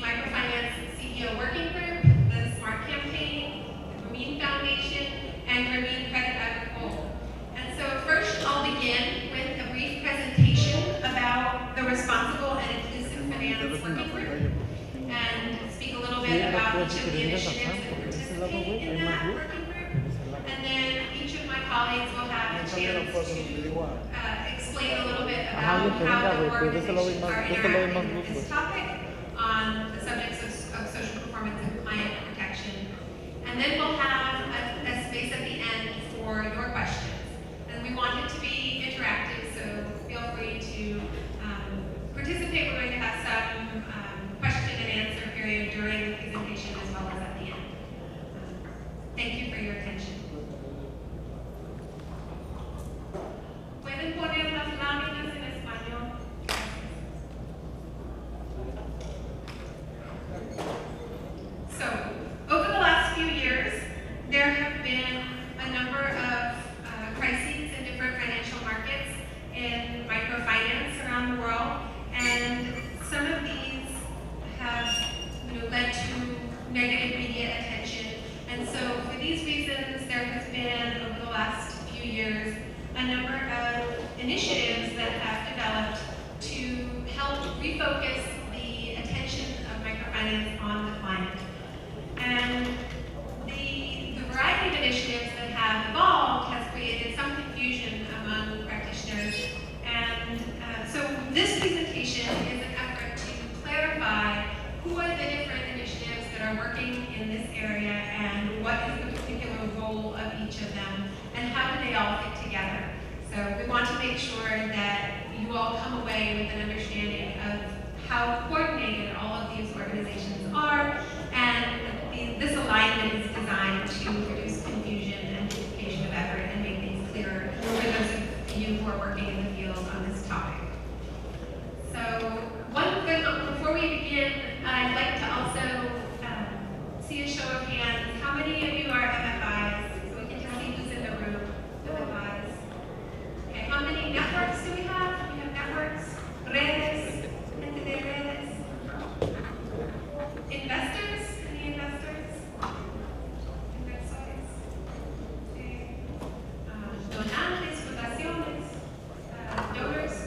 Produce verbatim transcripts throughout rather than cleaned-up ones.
Microfinance C E O Working Group, the SMART Campaign, the Grameen Foundation, and Grameen Credit Agricole. And so first I'll begin with a brief presentation about the Responsible and Inclusive Finance Working Group and speak a little bit about each of the initiatives that participate in that working group. And then each of my colleagues will have a chance to uh, explain a little bit about how the organizations are interacting with this topic on the subjects of, of social performance and client protection. And then we'll have a, a space at the end for your questions. And we want it to be interactive, so feel free to um, participate. We're going to have some um, question and answer period during the presentation as well as at the end. Um, thank you for your attention. ¿Pueden poner las láminas en español? So, over the last few years, there have been a number of uh, crises in different financial markets in microfinance around the world, and some of these have you know, led to negative media attention. And so, for these reasons, there has been, over the last few years, a number of initiatives that have developed to help refocus the attention of microfinance on the client. And the, the variety of initiatives that have evolved has created some confusion among practitioners. And uh, so this presentation is an effort to clarify who are the different initiatives that are working in this area and what is the particular role of each of them and how do they all fit together. So we want to make sure that you all come away with an understanding of how coordinated all of these organizations are, and the, this alignment is designed to reduce confusion and duplication of effort and make things clearer for those of you who are working in the field on this topic. So one thing, before we begin, I'd like to also um, see a show of hands. How many of you are M F Is? So we can just see who's in the room. M F Is. Okay, how many networks do we have? We have networks, redes, gente de redes. Investors? Any investors? Inversores? Sí. Uh, donantes, fundaciones, uh, donors?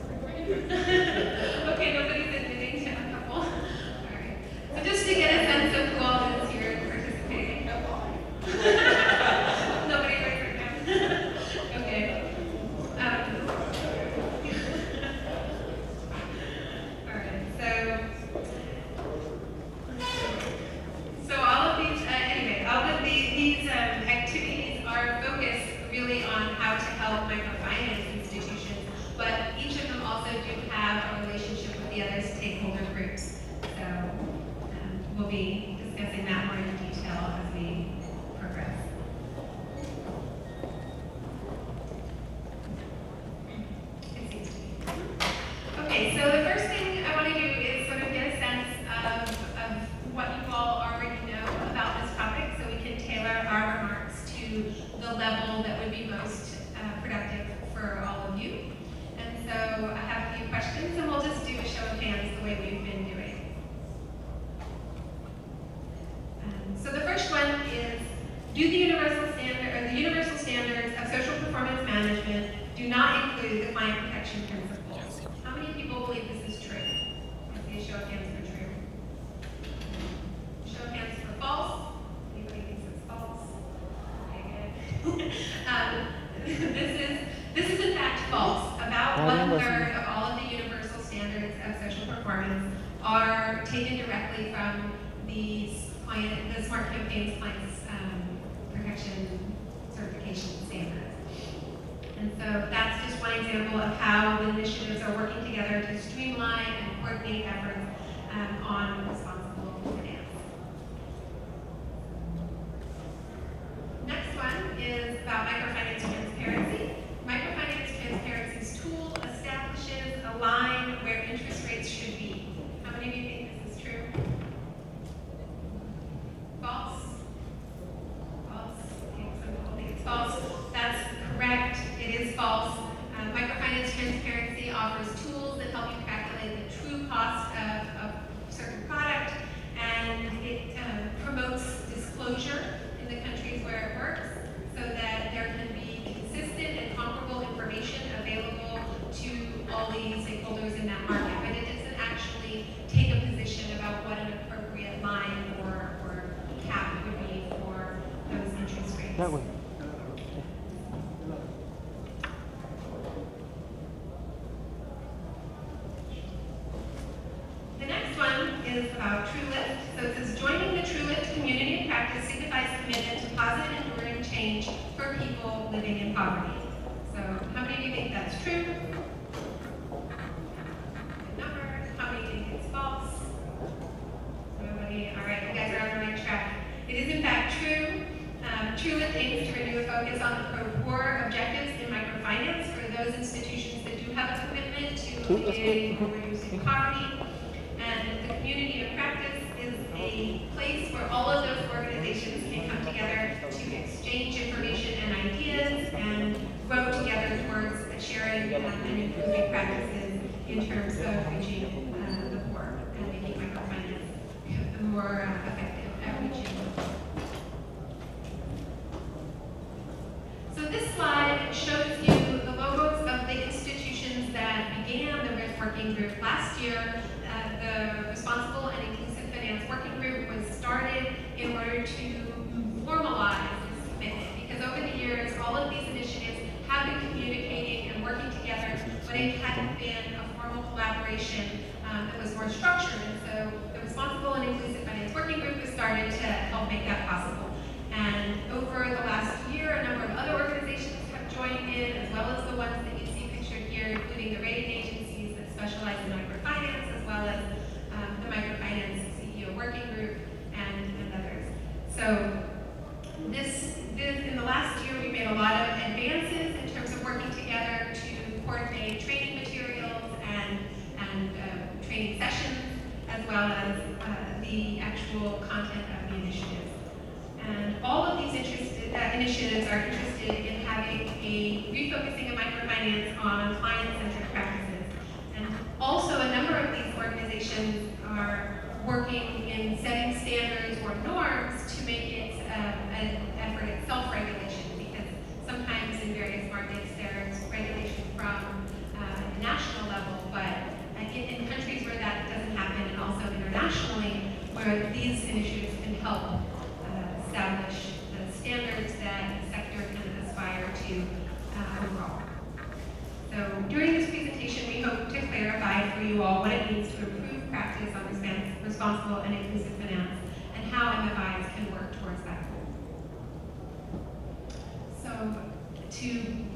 Okay, nobody's admitting to a couple. All right. So just to get a sense of who all is here participating. Nobody raised their hand. Okay. Um, all right. So. So all of these, uh, anyway, all of these, these um, activities are focused really on how to help microfinance institutions, but each of them also do have a relationship with the other stakeholder groups. So um, we'll be discussing that more in detail as we progress. Okay, so the first thing I want to do is sort of get a sense of, of what you all already know about this topic so we can tailor our remarks to the level that would be most uh, productive for all of you. And so I have a few questions and we'll just do a show of hands the way we've been doing. Um, so the first one is, do the universal standard or the universal standards of social performance management do not include the client protection principles? How many people believe this is true? I see a show of hands for true. Show of hands for false. Anybody thinks it's false? Okay, good. um, this is this is in fact false. About one third of all of the universal standards of social performance are taken directly from the client, the SMART Campaign's clients um, protection certification standards. And so that's just one example of how the initiatives are working together to streamline and coordinate efforts um, on responsible finance. Next one is about microfinance transparency. Microfinance transparency's tool establishes a line where interest rates should be. How many of you think this is true? False? False? Okay, some people think it's false. That's correct. It is false. Uh, microfinance transparency offers tools that help you calculate the true cost of, of certain products Thanks. That way. The next one is about TrueLift. So it says, joining the TrueLift community of practice signifies commitment to positive and enduring change for people living in poverty. So how many of you think that's true? Good number. How many think it's false? Nobody? All right, you guys are on the right track. It is in fact true. Um, TrueLift aims to renew a focus on the pro-poor objectives in microfinance for those institutions that do have a commitment to alleviating or reducing poverty. And the community of practice is a place where all of those organizations can come together to exchange information and ideas and grow together towards sharing um, and improving practices in terms of reaching uh, the poor and making microfinance more uh, effective at reaching the poor. So this slide shows you the logos of the institutions that began the R I F working group last year. The Responsible and Inclusive Finance Working Group was started in order to formalize this commitment, because over the years, all of these initiatives have been communicating and working together, but it hadn't been a formal collaboration um, that was more structured. And so the Responsible and Inclusive Finance Working Group was started to help make that possible. And over the last year, a number of other organizations have joined in, as well as the ones that you see pictured here, including the rating agencies that specialize in microfinance, as well as um, the Microfinance C E O Working Group and, and others. So this, this, in the last year, we made a lot of advances in terms of working together to coordinate training materials and, and uh, training sessions, as well as uh, the actual content of the initiatives. And all of these interested, uh, initiatives are interested in having a refocusing of microfinance on client-centric practices. And also, a number of these organizations are working in setting standards or norms to make it um, an effort at self-regulation, because sometimes in various markets there's regulation from uh, the national level, but in, in countries where that doesn't happen, and also internationally, where these initiatives can help uh, establish the standards that the sector can aspire to uh, overall. So during this presentation, we hope to clarify for you all what it means to improve practice on responsible and inclusive finance, and how M F Is can work towards that goal. So to,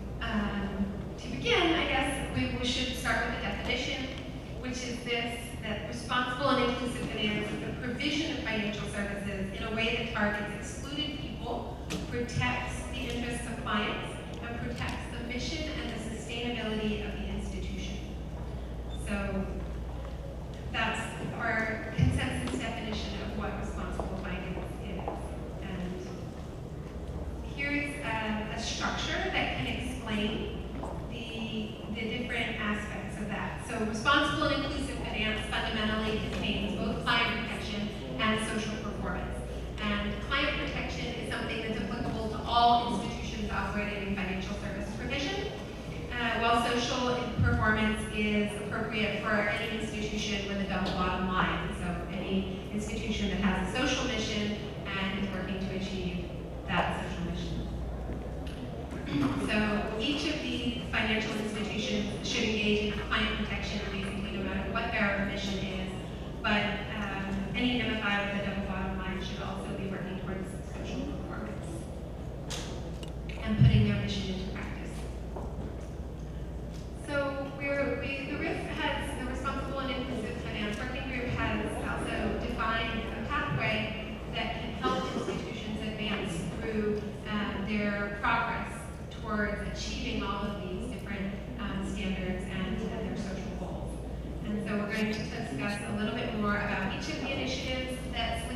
um, to begin, I guess we, we should start with the definition, which is this, that responsible and inclusive finance is the provision of financial services in a way that targets excluded people, protects the interests of clients, and protects the mission and the sustainability of the institution. So that's our consensus definition of what responsible finance is. And here's a, a structure that can explain the, the different aspects of that. So responsible and inclusive finance fundamentally contains both client protection and social performance. And client protection is something that's applicable to all institutions operating in financial service provision, uh, while social performance is appropriate for any institution with a double bottom line. So any institution that has a social mission and is working to achieve that social mission. So each of these financial institutions should engage in client protection, basically, no matter what their mission is. But um, any M F I with a double bottom line should also be working towards social performance and putting their mission into practice. So we're, we, the R I F has, the Responsible and Inclusive Finance Working Group has also defined a pathway that can help institutions advance through um, their progress towards achieving all of these different um, standards and, and their social goals. And so we're going to discuss a little bit more about each of the initiatives that's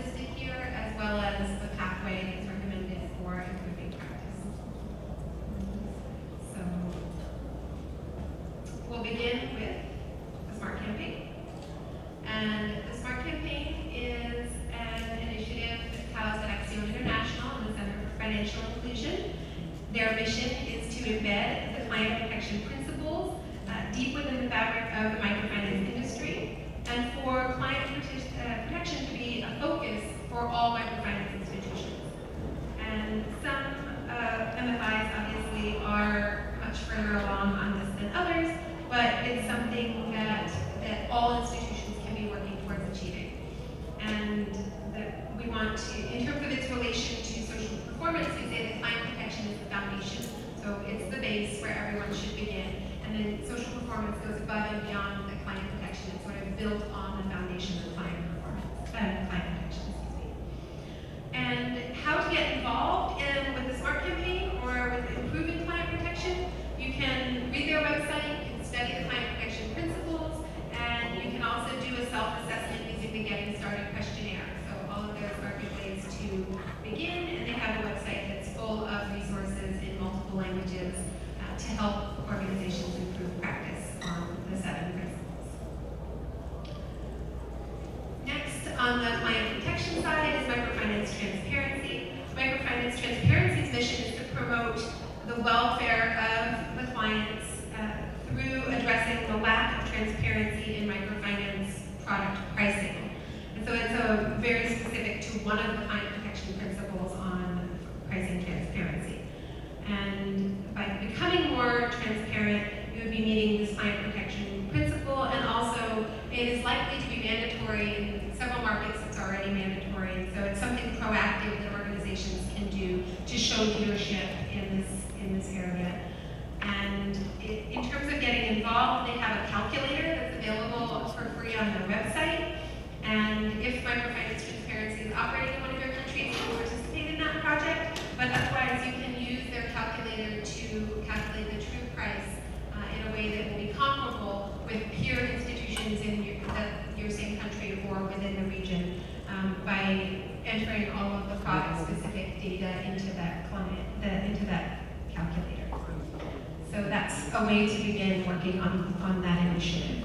it's something that, that all institutions can be working towards achieving. And that we want to, in terms of its relation to social performance, we say that client protection is the foundation. So it's the base where everyone should begin. And then social performance goes above and beyond the client protection. It's sort of built on the foundation of client performance, uh, client protection, excuse me. And how to get involved in, with the SMART campaign or with improving client protection, you can read their website, you can study the client protection principles, and you can also do a self-assessment using the Getting Started questionnaire. So all of those are good ways to begin, and they have a website that's full of resources in multiple languages uh, to help organizations improve practice on the seven principles. Next, on the client protection side is microfinance transparency. Microfinance transparency's mission is to promote the welfare of the clients uh, through addressing the lack of transparency in microfinance product pricing. And so it's a very specific to one of the client protection principles on pricing transparency. And by becoming more transparent, you would be meeting this client protection principle, and also it is likely to be mandatory in several markets. It's already mandatory, so it's something proactive that organizations can do to show leadership in this in this area. And it, in terms of getting involved, they have a calculator that's available for free on their website. And if microfinance transparency is operating in one of your countries, you can participate in that project. But otherwise, you can use their calculator to calculate the true price uh, in a way that will be comparable with peer institutions in your, uh, your same country or within the region um, by entering all of the product-specific data into that client, the, into that calculator. So that's a way to begin working on, on that initiative.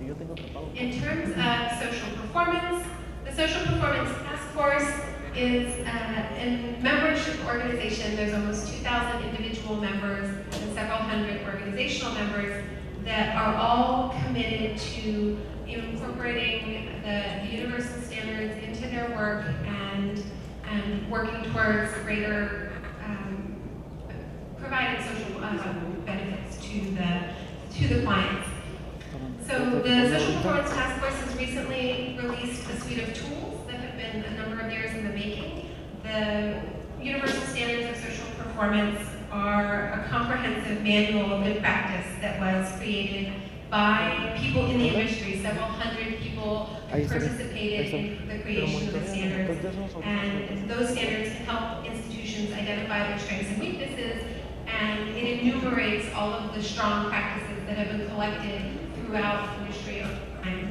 In terms of social performance, the Social Performance Task Force is uh, a membership organization. There's almost two thousand individual members and several hundred organizational members that are all committed to incorporating the, the universal standards into their work and, and working towards greater um, providing social uh, benefits to the, to the clients. So the Social Performance Task Force has recently released a suite of tools that have been a number of years in the making. The Universal Standards of Social Performance are a comprehensive manual of good practice that was created by people in the industry. Several hundred people participated in the creation of the standards. And those standards can help institutions identify their strengths and weaknesses, and it enumerates all of the strong practices that have been collected throughout the industry over time.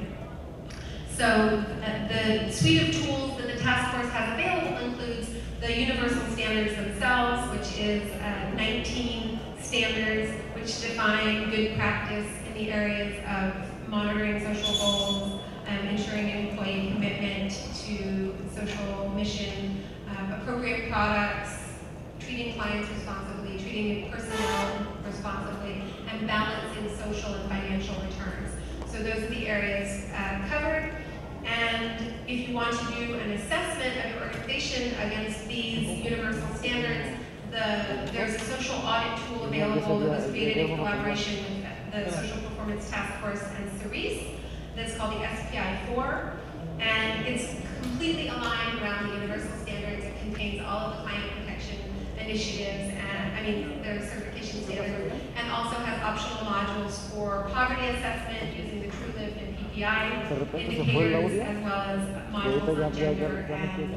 So uh, the suite of tools that the task force has available includes the universal standards themselves, which is uh, nineteen standards which define good practice in the areas of monitoring social goals, um, ensuring employee commitment to social mission, um, appropriate products, treating clients responsibly, treating personnel responsibly, and balancing social and financial returns. So those are the areas uh, covered. And if you want to do an assessment of your organization against these universal standards, the, there's a social audit tool available that was created in collaboration with the Social Performance Task Force and Cerise that's called the S P I four. And it's completely aligned around the universal standards. It contains all of the client protection initiatives, and I mean, their certification standards, and also has optional modules for poverty assessment using the TrueLift and P P I indicators, as well as modules on gender and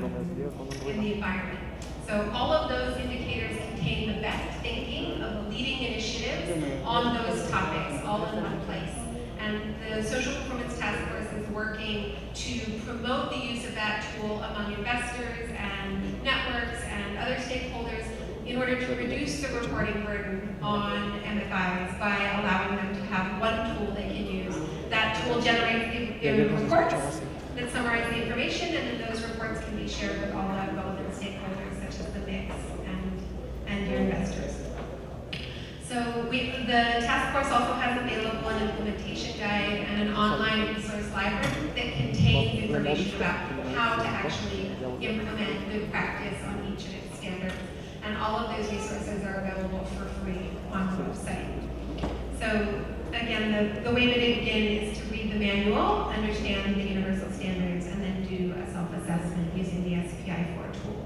um, in the environment. So all of those indicators contain the best thinking of the leading initiatives on those topics, all in one place. And the Social Performance Task Force is working to promote the use of that tool among investors and networks and other stakeholders in order to reduce the reporting burden on M F Is by allowing them to have one tool they can use. That tool generates the reports that summarize the information, and then those reports can be shared with all the relevant stakeholders, such as the mix and, and your investors. So we, the task force also has available an implementation guide and an online resource library that contains information about how to actually implement good practice on each of its standards. And all of those resources are available for free on the website. So again, the, the way to begin is to read the manual, understand the universal standards, and then do a self-assessment using the S P I four tool.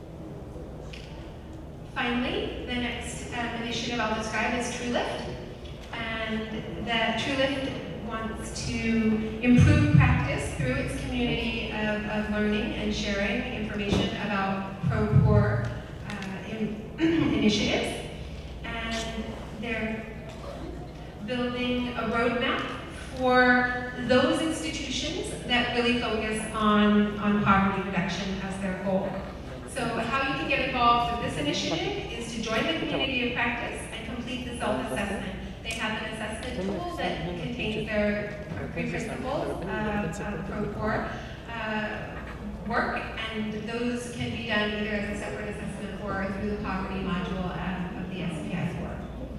Finally, the next um, initiative I'll describe is TrueLift. And that TrueLift wants to improve practice through its community of, of learning and sharing information about pro-poor uh, in, initiatives. And they're building a roadmap for those institutions that really focus on, on poverty reduction as their goal. So how you can get involved with this initiative is to join the community of practice and complete the self-assessment. They have an assessment tool that contains their three principles uh, of pro-poor uh, work, and those can be done either as a separate assessment or through the poverty module uh, of the S P I four.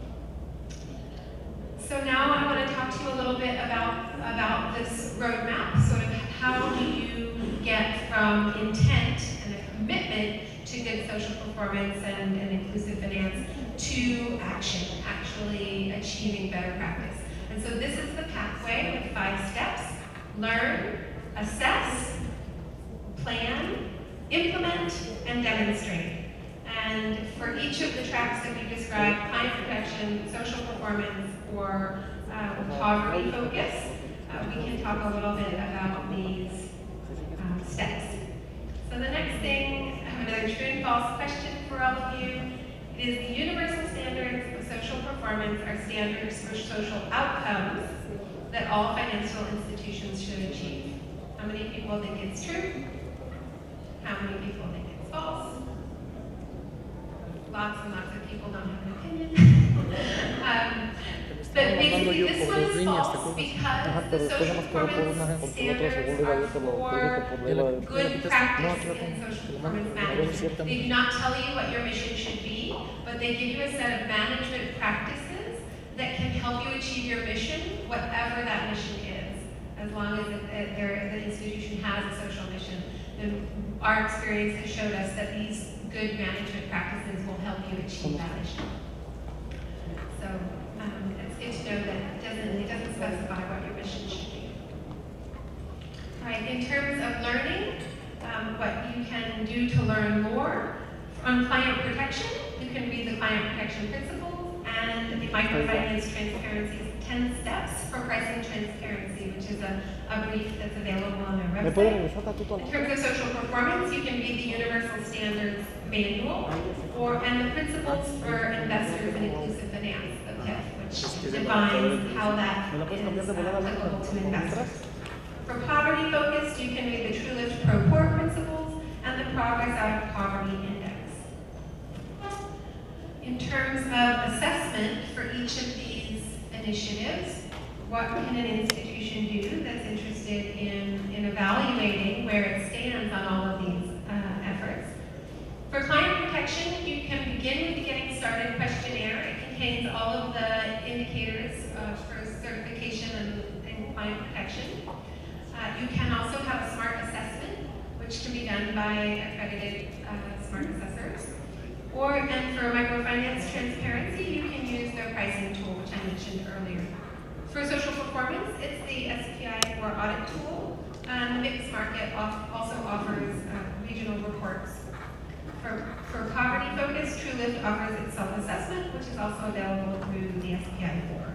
So now I want to talk to you a little bit about, about this roadmap, sort of how do you get from intent and a commitment to good social performance and, and inclusive finance to action, actually achieving better practice. And so this is the pathway with five steps: learn, assess, plan, implement, and demonstrate. And for each of the tracks that we described, client protection, social performance, or uh, poverty focus, uh, we can talk a little bit about these um, steps. So the next thing, I have another true and false question for all of you. It is the universal standards of social performance are standards for social outcomes that all financial institutions should achieve. How many people think it's true? How many people think it's false? Lots and lots of people don't have an opinion. um, but basically this one is false because the social performance standards are for good practice in social performance management. They do not tell you what your mission should be, but they give you a set of management practices that can help you achieve your mission, whatever that mission is, as long as it, it, there, the institution has a social mission. And our experience has showed us that these good management practices will help you achieve that mission. So um, it's good to know that it doesn't, it doesn't specify what your mission should be. All right, in terms of learning, um, what you can do to learn more, on client protection, you can read the client protection principles and the Microfinance Transparency's ten steps for pricing transparency, which is a, a brief that's available on our website. In terms of social performance, you can read the Universal Standards Manual or and the Principles for Investors in Inclusive Finance, the P I F, which defines how that is uh, applicable to investors. For poverty focused, you can read the TrueLift Pro-Poor Principles and the Progress Out of Poverty Index. In terms of assessment for each of these initiatives, what can an institution do that's interested in, in evaluating where it stands on all of these uh, efforts? For client protection, you can begin with the Getting Started questionnaire. It contains all of the indicators uh, for certification and, and client protection. Uh, you can also have a SMART assessment, which can be done by accredited uh, SMART assessors. Or, and for microfinance transparency, you can use their pricing tool, which I mentioned earlier. For social performance, it's the S P I four audit tool, and the mixed market also offers uh, regional reports. For, for poverty focus, TrueLift offers its self-assessment, which is also available through the S P I four.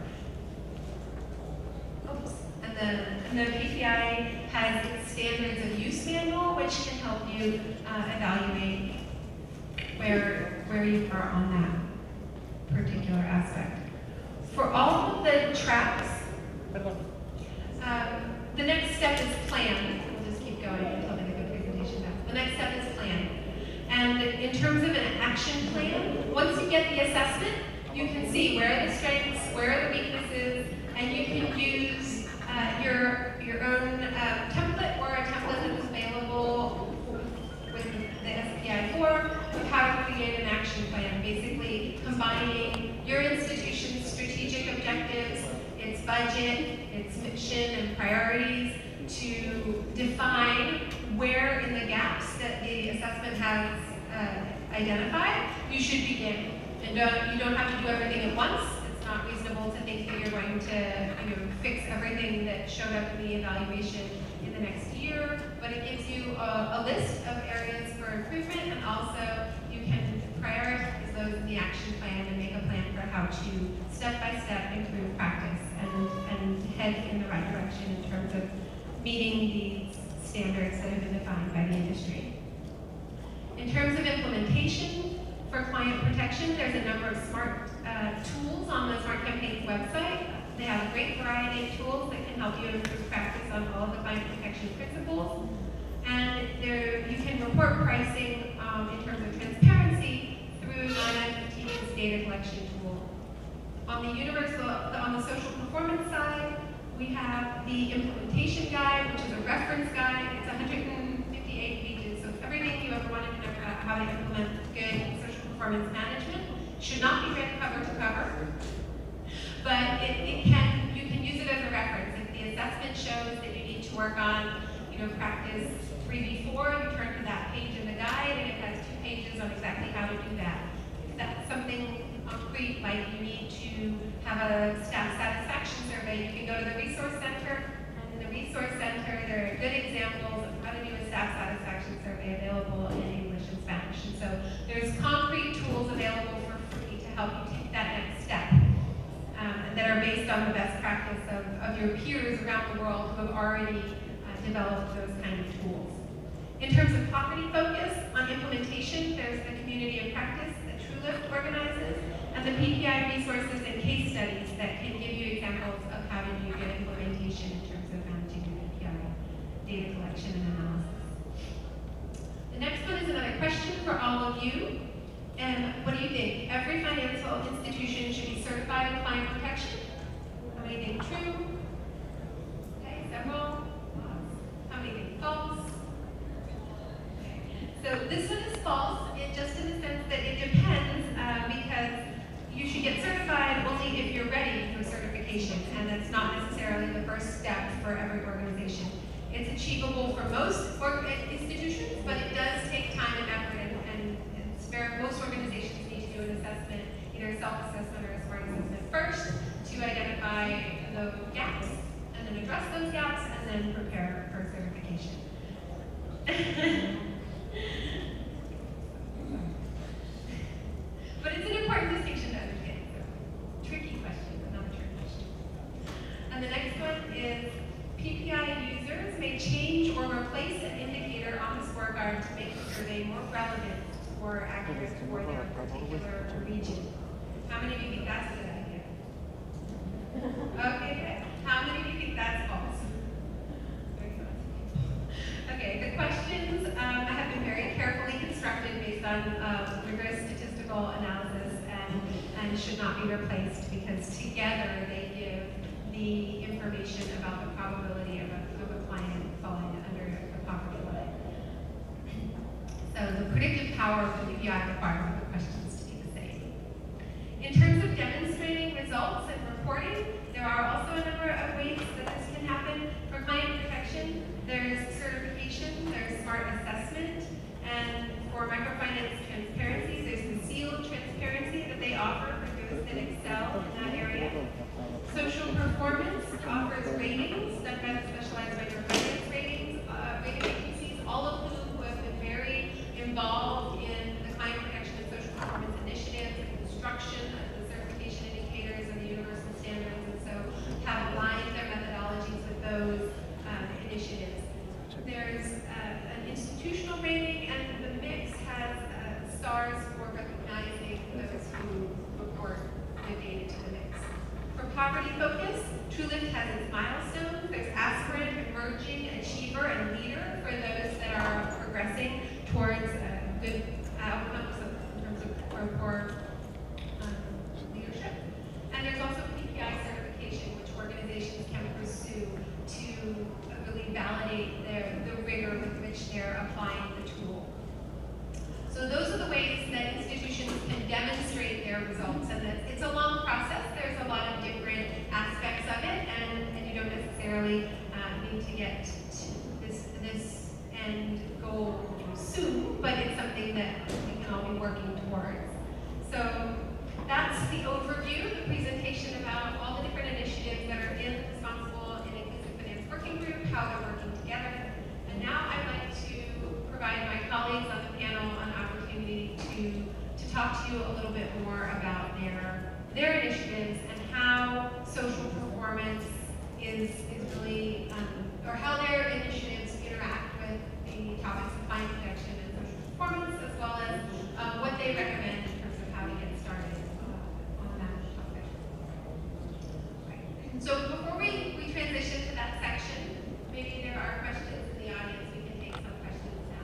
Oops. And the, and the P P I has its standards of use manual, which can help you uh, evaluate where, where you are on that particular aspect. For all of the tracks, um, the next step is plan. We'll just keep going until they get the presentation back. The next step is plan. And in terms of an action plan, once you get the assessment, you can see where are the strengths, where are the weaknesses, and you can use uh, your, your own uh, template or a template that is available with the S P I four of how to create an action plan, basically combining your institution's strategic objectives, its budget, its mission and priorities to define where in the gaps that the assessment has uh, identified you should begin. And don't, you don't have to do everything at once. It's not reasonable to think that you're going to, you know, fix everything that showed up in the evaluation in the next year, but it gives you a, a list of areas for improvement, and also you can prioritize those in the action plan and make a plan for how to step-by-step improve practice and, and head in the right direction in terms of meeting these standards that have been defined by the industry. In terms of implementation for client protection, there's a number of smart uh, tools on the Smart Campaigns website. They have a great variety of tools that can help you improve practice on all of the client protection principles. And there, you can report pricing um, in terms of transparency through nine fifteen's data collection tool. On the universal, on the social performance side, we have the implementation guide, which is a reference guide. It's one hundred fifty-eight pages, so everything you ever wanted to know about how to implement good social performance management should not be read cover to cover, but it, it can, you can use it as a reference. If the assessment shows that you need to work on, you know, practice three B four, you turn to that page in the guide, and it has two pages on exactly how to do that. If that's something concrete, like you need to have a staff satisfaction survey, you can go to the Resource Center, and in the Resource Center, there are good examples of how to do a staff satisfaction survey available in English and Spanish. And so there's concrete tools available for free to help you take that next step, um, and that are based on the best practice of, of your peers around the world who have already uh, developed those kind of tools. In terms of property focus on implementation, there's the Community of Practice that TrueLift organizes, and the P P I resources and case studies that can give you examples of how to do good implementation in terms of managing your P P I data collection and analysis. The next one is another question for all of you. And what do you think? Every financial institution should be certified in client protection? How many think true? Okay, several. How many think false? Okay. So this one is false, it, just in the sense that it depends, uh, because you should get certified only if you're ready for certification, and that's not necessarily the first step for every organization. It's achievable for most or institutions, but it does take time and effort, and, and it's very, most organizations need to do an assessment, either a self-assessment or a smart assessment first, to identify the gaps, and then address those gaps, and then prepare for certification. But it's an important distinction to understand. So, tricky question, but not a trick question. And the next one is, P P I users may change or replace an indicator on the scorecard to make the survey more relevant or accurate for their particular region. How many of you think that's a good idea? Okay, good. How many of you think that's false? Okay, the questions um, have been very carefully constructed based on uh, rigorous statistical analysis, and, and should not be replaced, because together they give the information about the probability of a, of a client falling under the poverty line. So the predictive power of the P P I requires the questions to be the same. In terms of demonstrating results and reporting, there are also a number of ways that this can happen. For client protection, there's certification, there's smart assessment, and for microfinance transparency, there's the sealed transparency that they offer for those that excel in that area. Social performance offers ratings done by the specialized microfinance ratings, uh, rating agencies, all of whom who have been very involved in the client protection and social performance initiatives, the construction of the certification indicators and the universal standards, and so have aligned their methodologies with those um, initiatives. There's uh, an institutional rating, and the mix has uh, stars for recognizing those who report the data to the mix. For poverty focus, TrueLift has its milestones. There's aspirant, emerging, achiever, and leader for those that are progressing towards uh, good outcomes in terms of poor, poor um, leadership. And there's also P P I certification, which organizations can pursue to really validate their, the rigor with which they're applying the tool. So those are the ways that institutions can demonstrate their results, and that it's a long process. There's a lot of different aspects of it, and, and you don't necessarily uh, need to get to this, this end goal soon, but it's something that we can all be working towards. So that's that's the overview, the presentation about all the different initiatives that are in the Responsible and Inclusive Finance Working Group, how they're working together. And now I'd like to provide my colleagues on the panel an opportunity to, to talk to you a little bit more about their, their initiatives and how social performance is, is really, um, or how their initiatives interact with the topics of client protection and social performance, as well as um, what they recommend in terms of how to get started uh, on that topic. Okay. So before we, we transition to that section, maybe there are questions in the audience. We can take some questions now.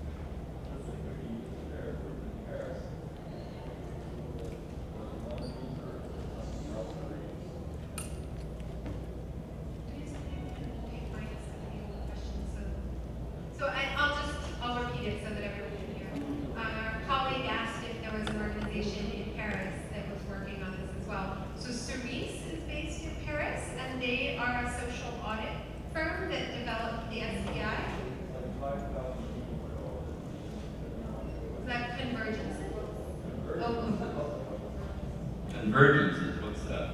So I, I'll just, I'll repeat it so that everyone can hear. Uh, our colleague asked if there was an organization in Paris that was working on this as well. So Cerise is based in Paris, and they are a social audit firm that developed the S P I. Is that Convergence? Oh. Convergence, what's that?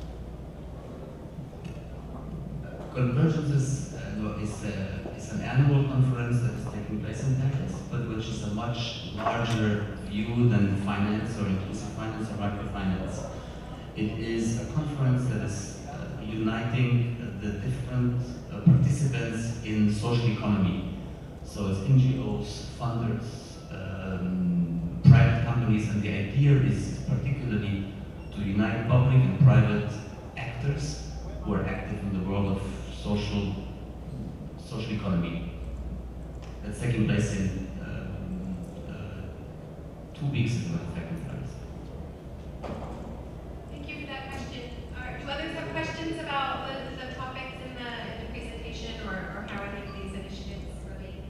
Convergence is, uh, no, is, uh, is an annual conference that is taking place in Paris, but which is a much larger view than finance or inclusive finance or microfinance. It is a conference that is uh, uniting uh, the different uh, participants in social economy. So it's N G Os, funders, um, private companies, and the idea is particularly to unite public and private actors who are active in the world of social social economy. That's taking place in um, uh, two weeks ago, in fact, in Paris. Thank you for that question. Uh, do others have questions about the, the topics in the, in the presentation, or, or how any of these initiatives relate?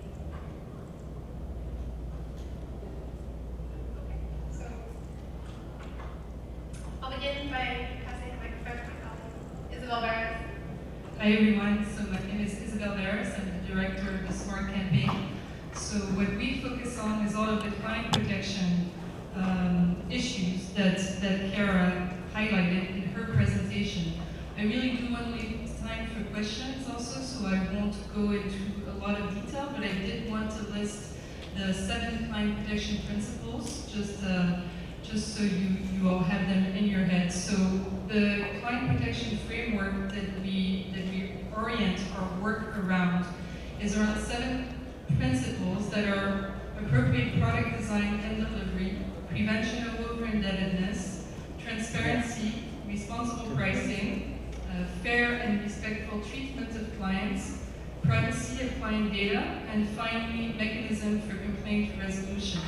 Okay, so I'll begin by passing the microphone to my colleague, Isabelle. Hi everyone, so my name is Isabelle. I'm the director of the SMART campaign. So what we focus on is all of the client protection um, issues that, that Cara highlighted in her presentation. I really do want to leave time for questions also, so I won't go into a lot of detail, but I did want to list the seven client protection principles, just uh, just so you, you all have them in your head. So the client protection framework that we, that we orient our work around is around seven principles that are appropriate product design and delivery, prevention of over-indebtedness, transparency, responsible pricing, uh, fair and respectful treatment of clients, privacy of client data, and finally, mechanism for complaint resolution.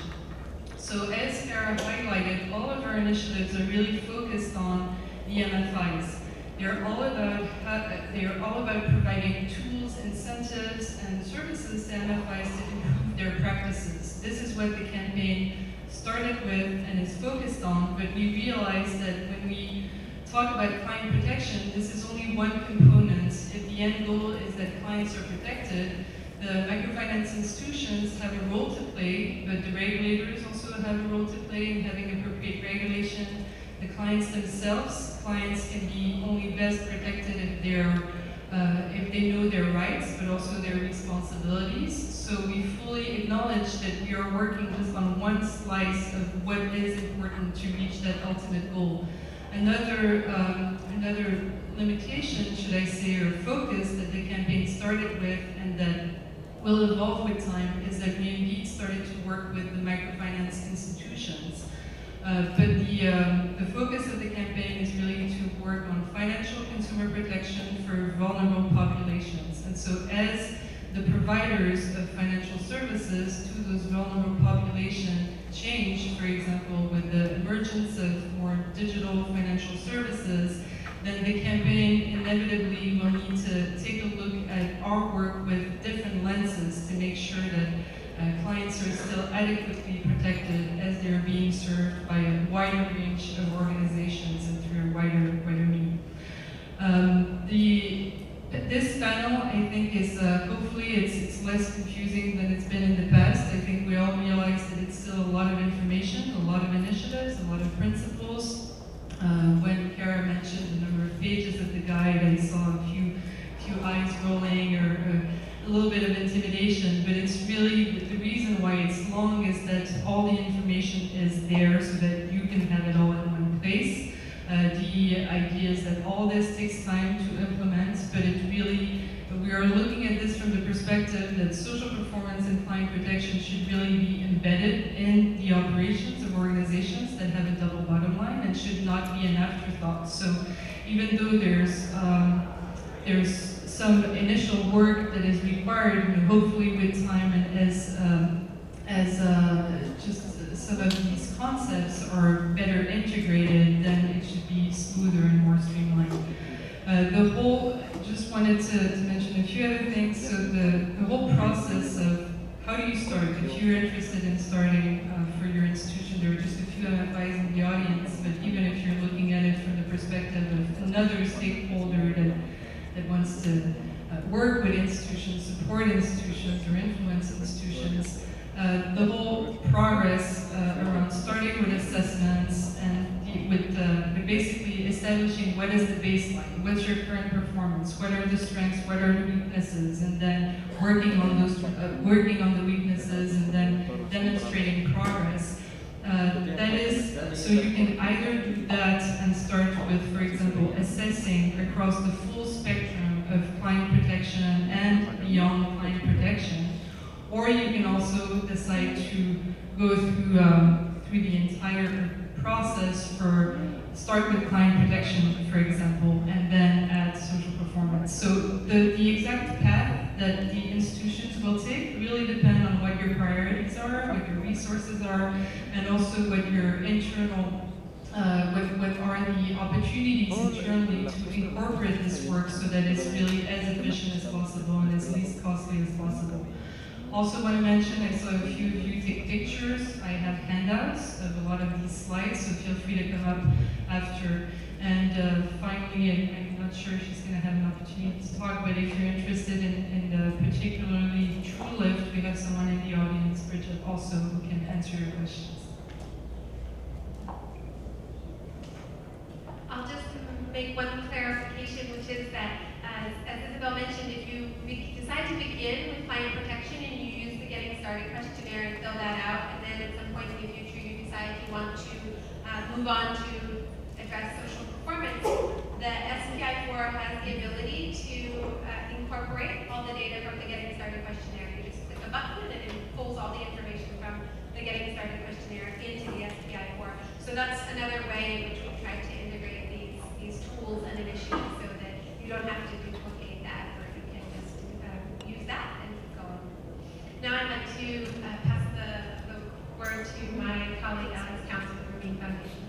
So as Cara highlighted, all of our initiatives are really focused on the M F Is. They're all about they are all about providing tools, incentives, and services to M F Is to improve their practices. This is what the campaign started with and is focused on, but we realized that when we talk about client protection, this is only one component. If the end goal is that clients are protected, the microfinance institutions have a role to play, but the regulators also have a role to play in having appropriate regulation. The clients themselves, clients can be only best protected if they're, uh, if they know their rights, but also their responsibilities. So we fully acknowledge that we are working just on one slice of what is important to reach that ultimate goal. Another, um, another limitation, should I say, or focus that the campaign started with and that will evolve with time is that we indeed started to work with the microfinance institutions. Uh, but the, um, the focus of the campaign is really to work on financial consumer protection for vulnerable populations. And so as the providers of financial services to those vulnerable populations change, for example, with the emergence of more digital financial services, then the campaign inevitably will need to take a look at our work with different lenses to make sure that uh, clients are still adequately protected as they're being served by a wider range of organizations and through a wider, wider mean. Um, the, this panel, I think, is uh, hopefully it's, it's less confusing than it's been in the past. I think we all realize that it's still a lot of information, a lot of initiatives, a lot of principles. Uh, when Cara mentioned the number of pages of the guide, I saw a few, few eyes rolling or uh, a little bit of intimidation, but it's really, the reason why it's long is that all the information is there so that you can have it all in one place. Uh, the idea is that all this takes time to implement, but it really, we are looking at this from the perspective that social performance and client protection should really be embedded in the operations of organizations that have a double bottom line and should not be an afterthought. So even though there's, um, there's some initial work that is required, you know, hopefully with time and as, um, as uh, just some of these concepts are better integrated, then it should be smoother and more streamlined. Uh, the whole, just wanted to, to mention a few other things. So the, the whole process of how do you start? If you're interested in starting uh, for your institution, there are just a few M F Is in the audience, but even if you're looking at it from the perspective of another stakeholder that, that wants to uh, work with institutions, support institutions, or influence institutions, Uh, the whole progress uh, around starting with assessments and the, with, uh, with basically establishing what is the baseline, what's your current performance, what are the strengths, what are the weaknesses, and then working on those, uh, working on the weaknesses, and then demonstrating progress. Uh, that is, so you can either do that and start with, for example, assessing across the full spectrum of client protection and beyond client protection. Or you can also decide to go through, um, through the entire process for, start with client protection, for example, and then add social performance. So the, the exact path that the institutions will take really depend on what your priorities are, what your resources are, and also what your internal, uh, what, what are the opportunities internally to incorporate this work so that it's really as efficient as possible and as least costly as possible. Also want to mention, I saw a few of you take pictures. I have handouts of a lot of these slides, so feel free to come up after. And uh, finally, and I'm not sure she's going to have an opportunity to talk, but if you're interested in, in uh, particularly TrueLift, we have someone in the audience, Bridget, also, who can answer your questions. I'll just make one clarification, which is that, as, as Isabelle mentioned, if you decide to begin with client protection and you use the Getting Started questionnaire and fill that out, and then at some point in the future you decide you want to uh, move on to address social performance, the S P I four has the ability to uh, incorporate all the data from the Getting Started questionnaire. You just click a button and it pulls all the information from the Getting Started questionnaire into the S P I four. So that's another way in which we try to integrate these, these tools and initiatives so that you don't have to duplicate that, or you can just uh, use that and go on. Now I'd like to uh, pass the, the word to my colleague, Alex Council of the Grameen Foundation.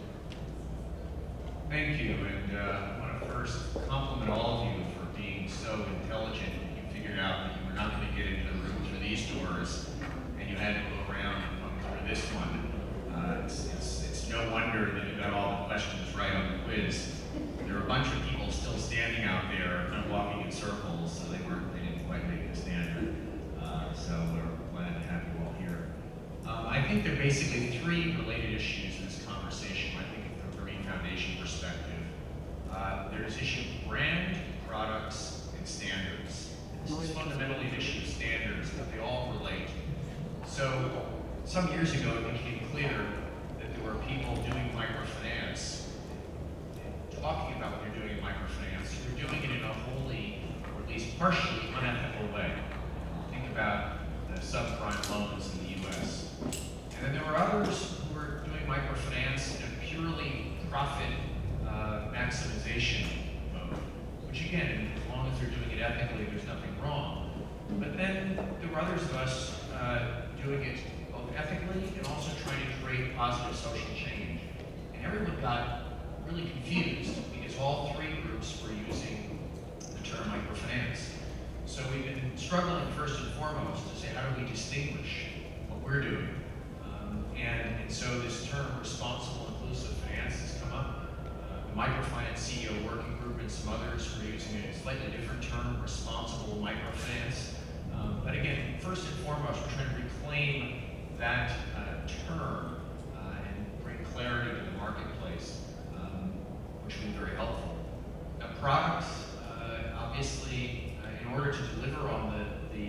Thank you, and uh, I want to first compliment all of you for being so intelligent. You figured out that you were not going to get into the room through these doors, and you had to go around and come through this one. Uh, it's, it's, it's no wonder that you got all the questions right on the quiz. There were a bunch of people still standing out there, kind of walking in circles, so they weren't, they didn't quite make the standard. Uh, so we're glad to have you all here. Um, I think there are basically three related issues in this conversation. I think from the Grameen Foundation perspective, uh, there's issue of brand, products, and standards. This is fundamentally an issue of standards, but they all relate. So some years ago, it became clear that there were people doing microfinance, talking about what you're doing in microfinance, you're doing it in a wholly, or at least partially, unethical way. Think about the subprime loans in the U S. And then there were others who were doing microfinance in a purely profit uh, maximization mode, which again, as long as they're doing it ethically, there's nothing wrong. But then there were others of us uh, doing it both ethically and also trying to create positive social change. And everyone got really confused because all three groups were using the term microfinance. So we've been struggling first and foremost to say, how do we distinguish what we're doing? Um, and, and so this term responsible inclusive finance has come up. Uh, the Microfinance C E O working group and some others were using a slightly different term, responsible microfinance. Um, but again, first and foremost, we're trying to reclaim that uh, term uh, and bring clarity to the marketplace. Um, which will be very helpful. Now, products, uh, obviously, uh, in order to deliver on the, the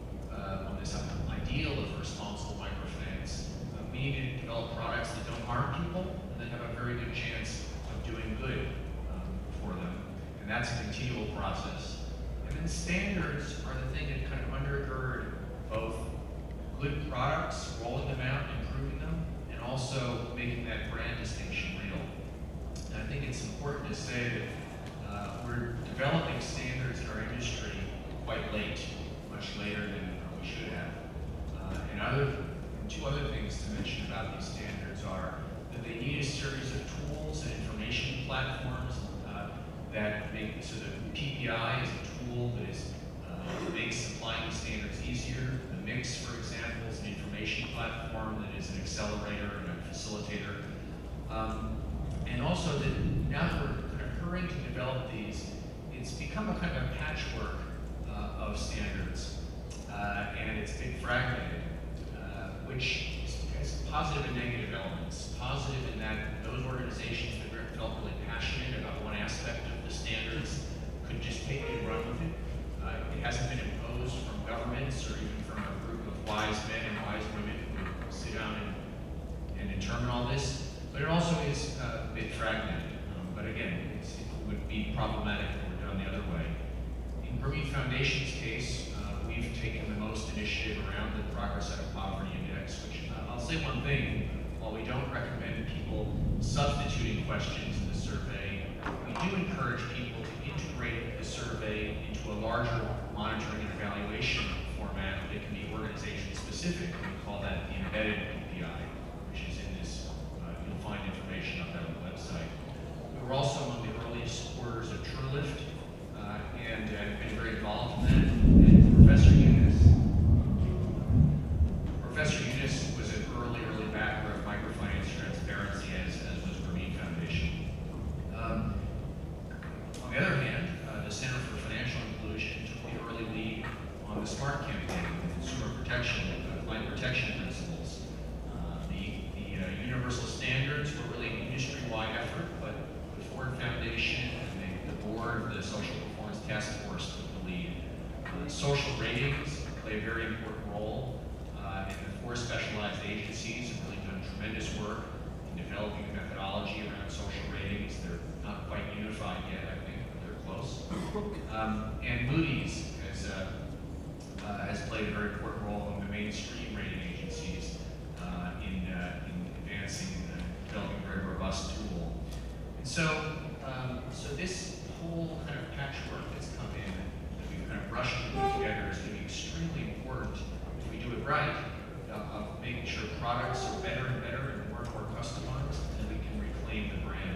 uh, on this ideal of responsible microfinance, uh, we need to develop products that don't harm people and that have a very good chance of doing good um, for them. And that's a continual process. And then standards are the thing that kind of undergird both good products, rolling them out, improving them, and also making that brand distinction real. And I think it's important to say that uh, we're developing standards in our industry quite late, much later than we should have. Uh, and other, and two other things to mention about these standards are that they need a series of tools and information platforms uh, that make, so the P P I is a tool that is, uh, makes applying these standards easier. The Mix, for example, is an information platform that is an accelerator and a facilitator. Um, and also that now that we're kind of hurrying to develop these, it's become a kind of a patchwork uh, of standards. Uh, and it's been fragmented, uh, which has positive and negative elements. Positive in that those organizations that felt really passionate about one aspect of the standards could just take it and run with it. Uh, it hasn't been imposed from governments or even from a group of wise men and wise women who would sit down and, and determine all this. But it also is uh, a bit fragmented. Um, but again, it's, it would be problematic if it were done the other way. In Grameen Foundation's case, uh, we've taken the most initiative around the Progress Out of Poverty Index, which uh, I'll say one thing. While we don't recommend people substituting questions in the survey, we do encourage people to integrate the survey into a larger monitoring and evaluation format that can be organization specific. We call that the embedded P P I, which is in this, uh, you'll find information on that on the website. We were also among the earliest supporters of TrueLift, uh, and uh, have been very involved in that. And Professor Eunice, Professor Eunice was an early, early backer of microfinance transparency, as, as was Grameen Foundation. Um, on the other hand, uh, the Center for Financial Inclusion took the early lead on the SMART campaign, the consumer protection, uh, client protection principles. Uh, the the uh, universal standards were really an industry-wide effort, but the Ford Foundation and the, the board of the Social Performance Task Force took the lead. Uh, social ratings play a very important role. Uh, and the four specialized agencies have really done tremendous work in developing a methodology around social ratings. They're not quite unified yet, I think, but they're close. Um, and Moody's has, uh, uh, has played a very important role among the mainstream rating agencies uh, in, uh, in advancing and developing a very robust tool. And so, um, so this whole kind of patchwork that's come in, that we've kind of rushed together, is going to be extremely important. If we do it right, uh, of making sure products are better and better and more and more customized, and we can reclaim the brand.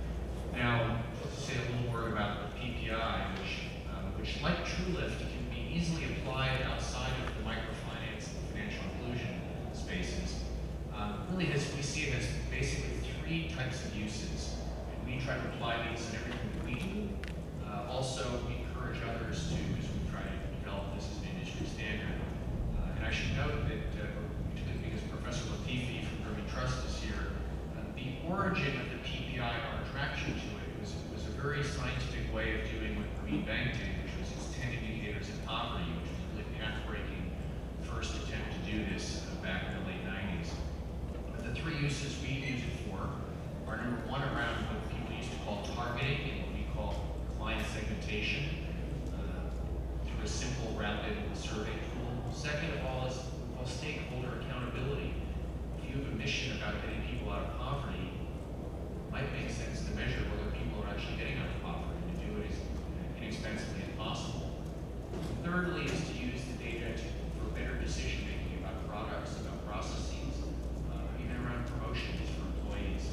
Now, to say a little word about the P P I, which, uh, which like TrueLift, can be easily applied outside of the microfinance and financial inclusion spaces. Um, really, has, we see it as basically three types of uses, and we try to apply these in everything that we do. Uh, also, we encourage others to, as we try to develop this as an industry standard. Uh, and I should note that, uh, particularly because Professor Latifi from Grameen Trust is here, uh, the origin of the P P I, our attraction to it, was, was a very scientific way of doing what Grameen Bank did, which was its ten indicators of poverty, which was really path-breaking first attempt to do this uh, back in the late nineties. But the three uses we use it for are, number one, around what people used to call targeting and what we call client segmentation uh, through a simple, rapid survey tool. Second of all is what we call stakeholder accountability. If you have a mission about getting people out of poverty, it might make sense to measure whether people are actually getting out of poverty and to do it as inexpensively as possible. Thirdly is to use the data to, for better decision making about products, about processes, uh, even around promotions for employees.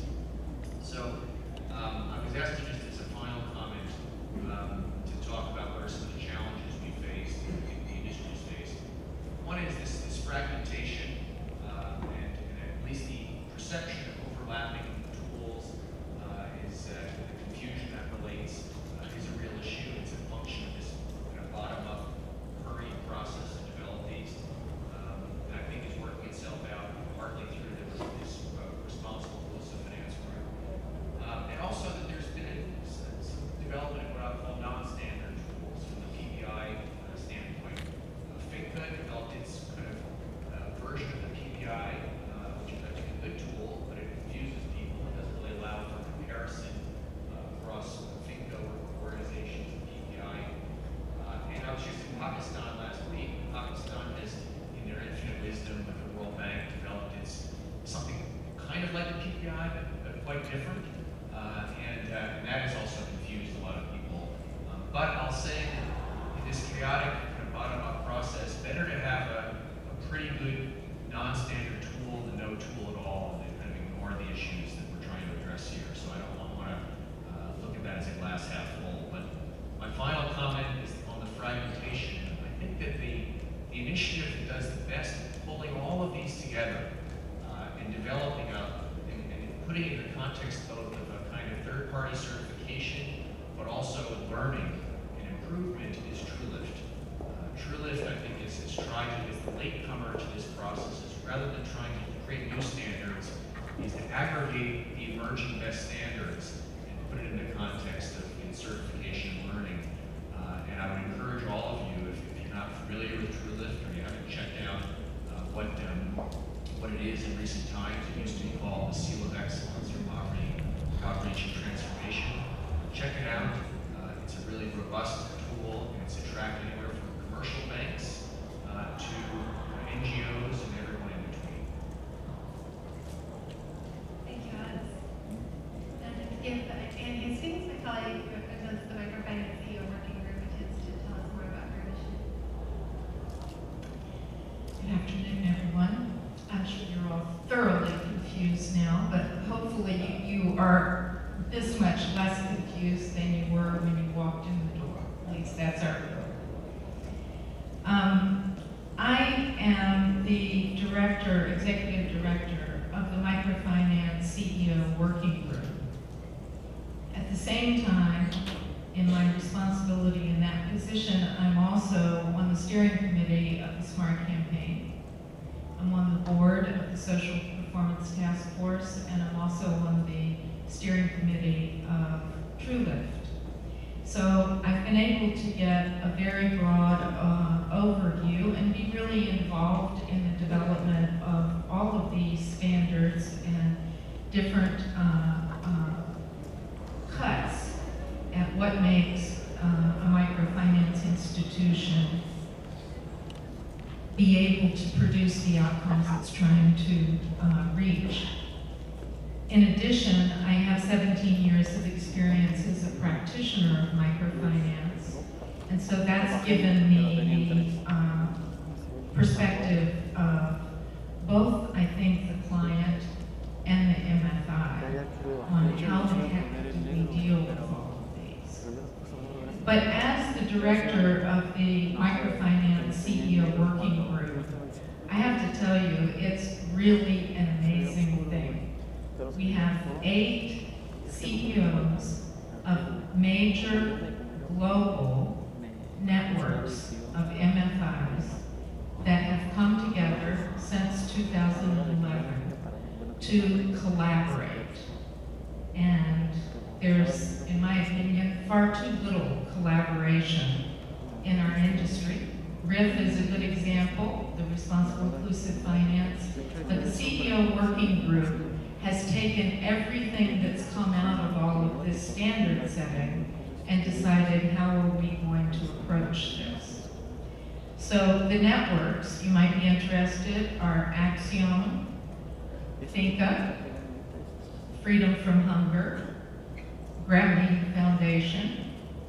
So um, I was asked to just as a final comment um, to talk about what are some of the challenges we face in the industry's faced. One is this, this fragmentation uh, and, and at least the perception of overlapping tools uh, is uh, the confusion that relates uh, is a real issue. It's a function of this kind of bottom-up hurried process to develop these um, that I think is working itself out partly through the, this uh, responsible inclusive finance group. Um, and also that there's been a P I, but, but quite different. Uh, and, uh, and that has also confused a lot of people. Um, but I'll say that in this chaotic kind of bottom-up process, better to have a, a pretty good non-standard tool than no tool at all, and kind of ignore the issues that we're trying to address here. So I don't want to uh, look at that as a glass half full. But my final comment is on the fragmentation. I think that the, the initiative that does the best at pulling all of these together uh, and developing a, and, and putting in the context both of a kind of third-party certification, but also learning and improvement is TrueLift. Uh, TrueLift, I think, is, is trying to, is the latecomer to this process, is rather than trying to create new standards, is to aggregate the emerging best standards and put it in the context of in certification and learning. Uh, and I would encourage all of you, if, if you're not familiar with TrueLift or you haven't checked out uh, what um, what it is in recent times, it used to be called the Seal of Excellence or Poverty, Outreach and Transformation. Check it out. Uh, it's a really robust tool, and it's attracted anywhere from commercial banks uh, to uh, N G Os and everyone in between. Thank you, Alex. And to give Ann Hastings, my colleague who represents the Microfinance C E O Working Group, a chance to tell us more about her mission. Good afternoon, everyone. I'm sure you're all thoroughly confused now, but hopefully you, you are this much less confused than you were when you walked in the door. At least that's our goal. Um, I am the director, executive director of the Microfinance C E O Working Group. At the same time, in my responsibility in that position, I'm also on the steering committee of the SMART campaign. I'm on the board of the Social Performance Task Force, and I'm also on the steering committee of TrueLift. So I've been able to get a very broad uh, overview and be really involved in the development of all of these standards and different uh, uh, cuts at what makes uh, a microfinance institution be able to produce the outcomes it's trying to uh, reach. In addition, I have seventeen years of experience as a practitioner of microfinance, and so that's given me the uh, perspective of both, I think, the client and the M F I on how the heck do we deal with all of these. But as the director of the Microfinance C E O Working Group, I have to tell you, it's really an amazing thing. We have eight C E Os of major global networks of M F Is that have come together since two thousand eleven to collaborate. And there's, in my opinion, far too little collaboration in our industry. R I F is a good example, the Responsible Inclusive Finance, but the C E O Working Group has taken everything that's come out of all of this standard setting and decided how are we going to approach this. So the networks, you might be interested, are Axiom, FINCA, Freedom from Hunger, Grameen Foundation,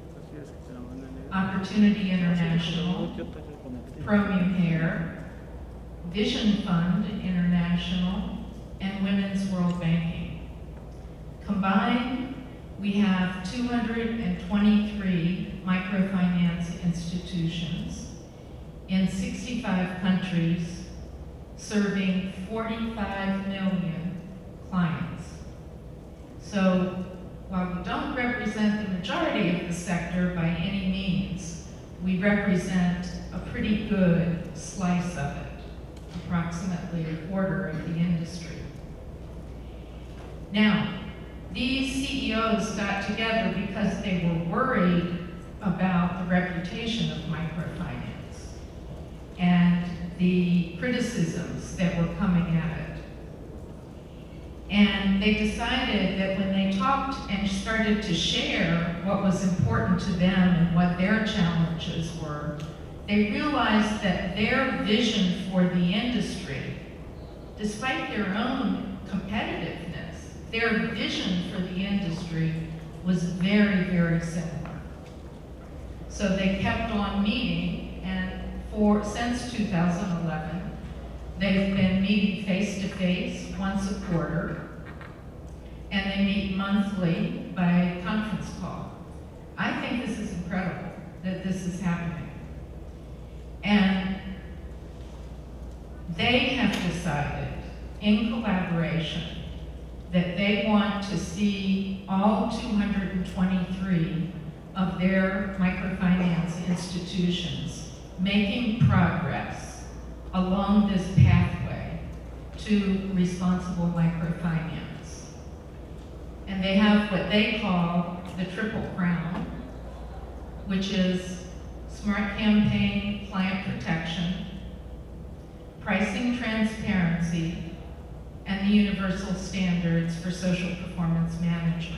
Opportunity International, ProMuhair, Vision Fund International, and Women's World Banking. Combined, we have two hundred twenty-three microfinance institutions in sixty-five countries, serving forty-five million clients. So while we don't represent the majority of the sector by any means, we represent a pretty good slice of it, approximately a quarter of the industry. Now, these C E Os got together because they were worried about the reputation of microfinance and the criticisms that were coming at it. And they decided that when they talked and started to share what was important to them and what their challenges were, they realized that their vision for the industry, despite their own competitiveness, their vision for the industry was very, very similar. So they kept on meeting, and for since two thousand eleven, they've been meeting face-to-face once a quarter, and they meet monthly by conference call. I think this is incredible that this is happening. And they have decided, in collaboration, that they want to see all two hundred twenty-three of their microfinance institutions making progress along this pathway to responsible microfinance. And they have what they call the Triple Crown, which is smart campaign client protection, pricing transparency, and the universal standards for social performance management.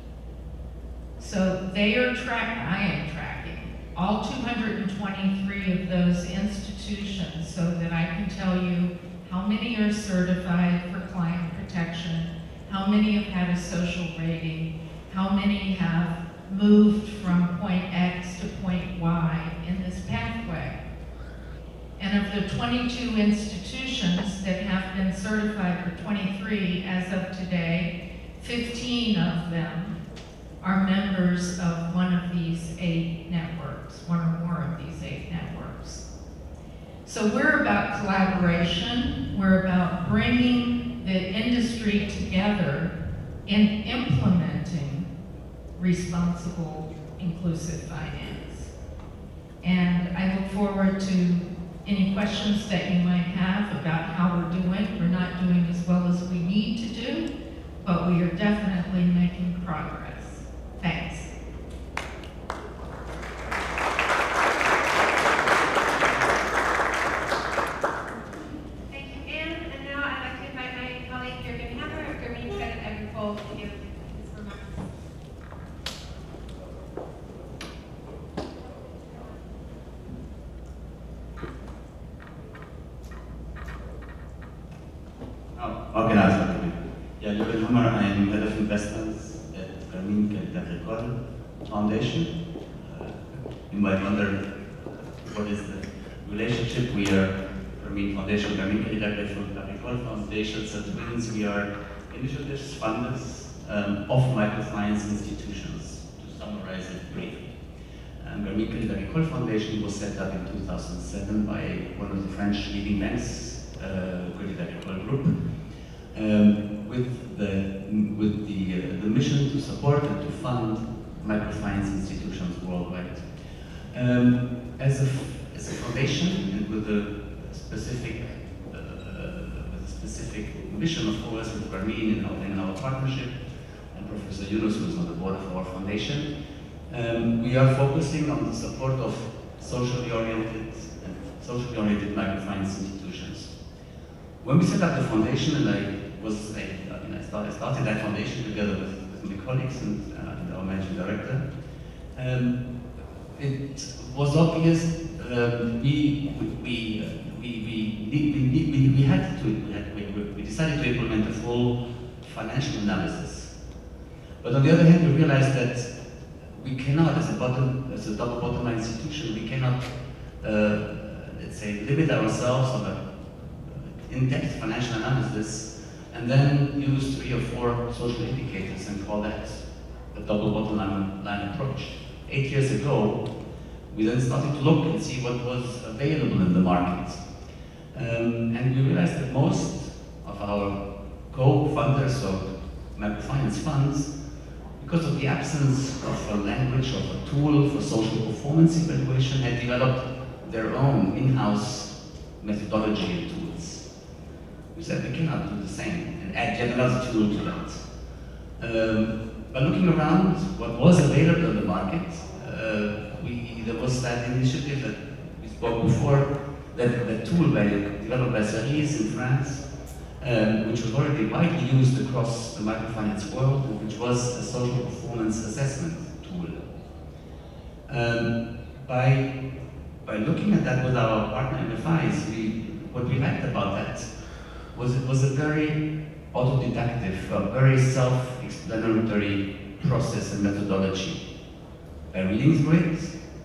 So they are tracking, I am tracking, all two hundred twenty-three of those institutions so that I can tell you how many are certified for client protection, how many have had a social rating, how many have moved from point X to point Y in this pathway. And of the twenty-two institutions that have been certified, for twenty-three as of today, fifteen of them are members of one of these eight networks, one or more of these eight networks. So we're about collaboration, we're about bringing the industry together in implementing responsible, inclusive finance. And I look forward to any questions that you might have about how we're doing. We're not doing as well as we need to do, but we are definitely making progress. Thanks. Thank you, Anne. And now I'd like to invite my colleague Jürgen of Grameen Credit Agricole to give his remarks. How can I start? Yeah, Jürgen, I am head of investments at Grameen Credit Agricole Foundation. Uh, you might wonder what is the relationship. We are Grameen Foundation, Grameen Credit Agricole Foundation, so twins. We are initiatives, funders um, of microfinance institutions, to summarize it briefly. Um, Grameen Credit Agricole Foundation was set up in two thousand seven by one of the French leading banks, uh, Credit Agricole Group. Um, with the, with the, uh, the mission to support and to fund microfinance institutions worldwide. Um, as, a, as a foundation and with a specific, uh, with a specific mission, of course, with Grameen in our, in our partnership, and Professor Yunus, who is on the board of our foundation, um, we are focusing on the support of socially oriented and socially oriented microfinance institutions. When we set up the foundation, and I was, I, I, mean, I, started, I started that foundation together with, with my colleagues and, uh, and our managing director. Um, it was obvious um, we, we, uh, we, we, we, we, we had to, we, had, we, we decided to implement a full financial analysis. But on the other hand, we realized that we cannot, as a, bottom, as a double bottom line institution, we cannot, uh, let's say, limit ourselves on a in-depth financial analysis and then use three or four social indicators and call that the double bottom line, line approach. Eight years ago, we then started to look and see what was available in the market. Um, and we realized that most of our co-funders of microfinance funds, because of the absence of a language, of a tool for social performance evaluation, had developed their own in-house methodology and tools. We said we cannot do the same and add yet another tool to that. Um, by looking around what was available in the market, uh, we, there was that initiative that we spoke before, that, that tool by, developed by Cerise in France, um, which was already widely used across the microfinance world, and which was a social performance assessment tool. Um, by, by looking at that with our partner M F Is, we, what we liked about that was it was a very autodidactive, a very self-explanatory process and methodology. By reading through it,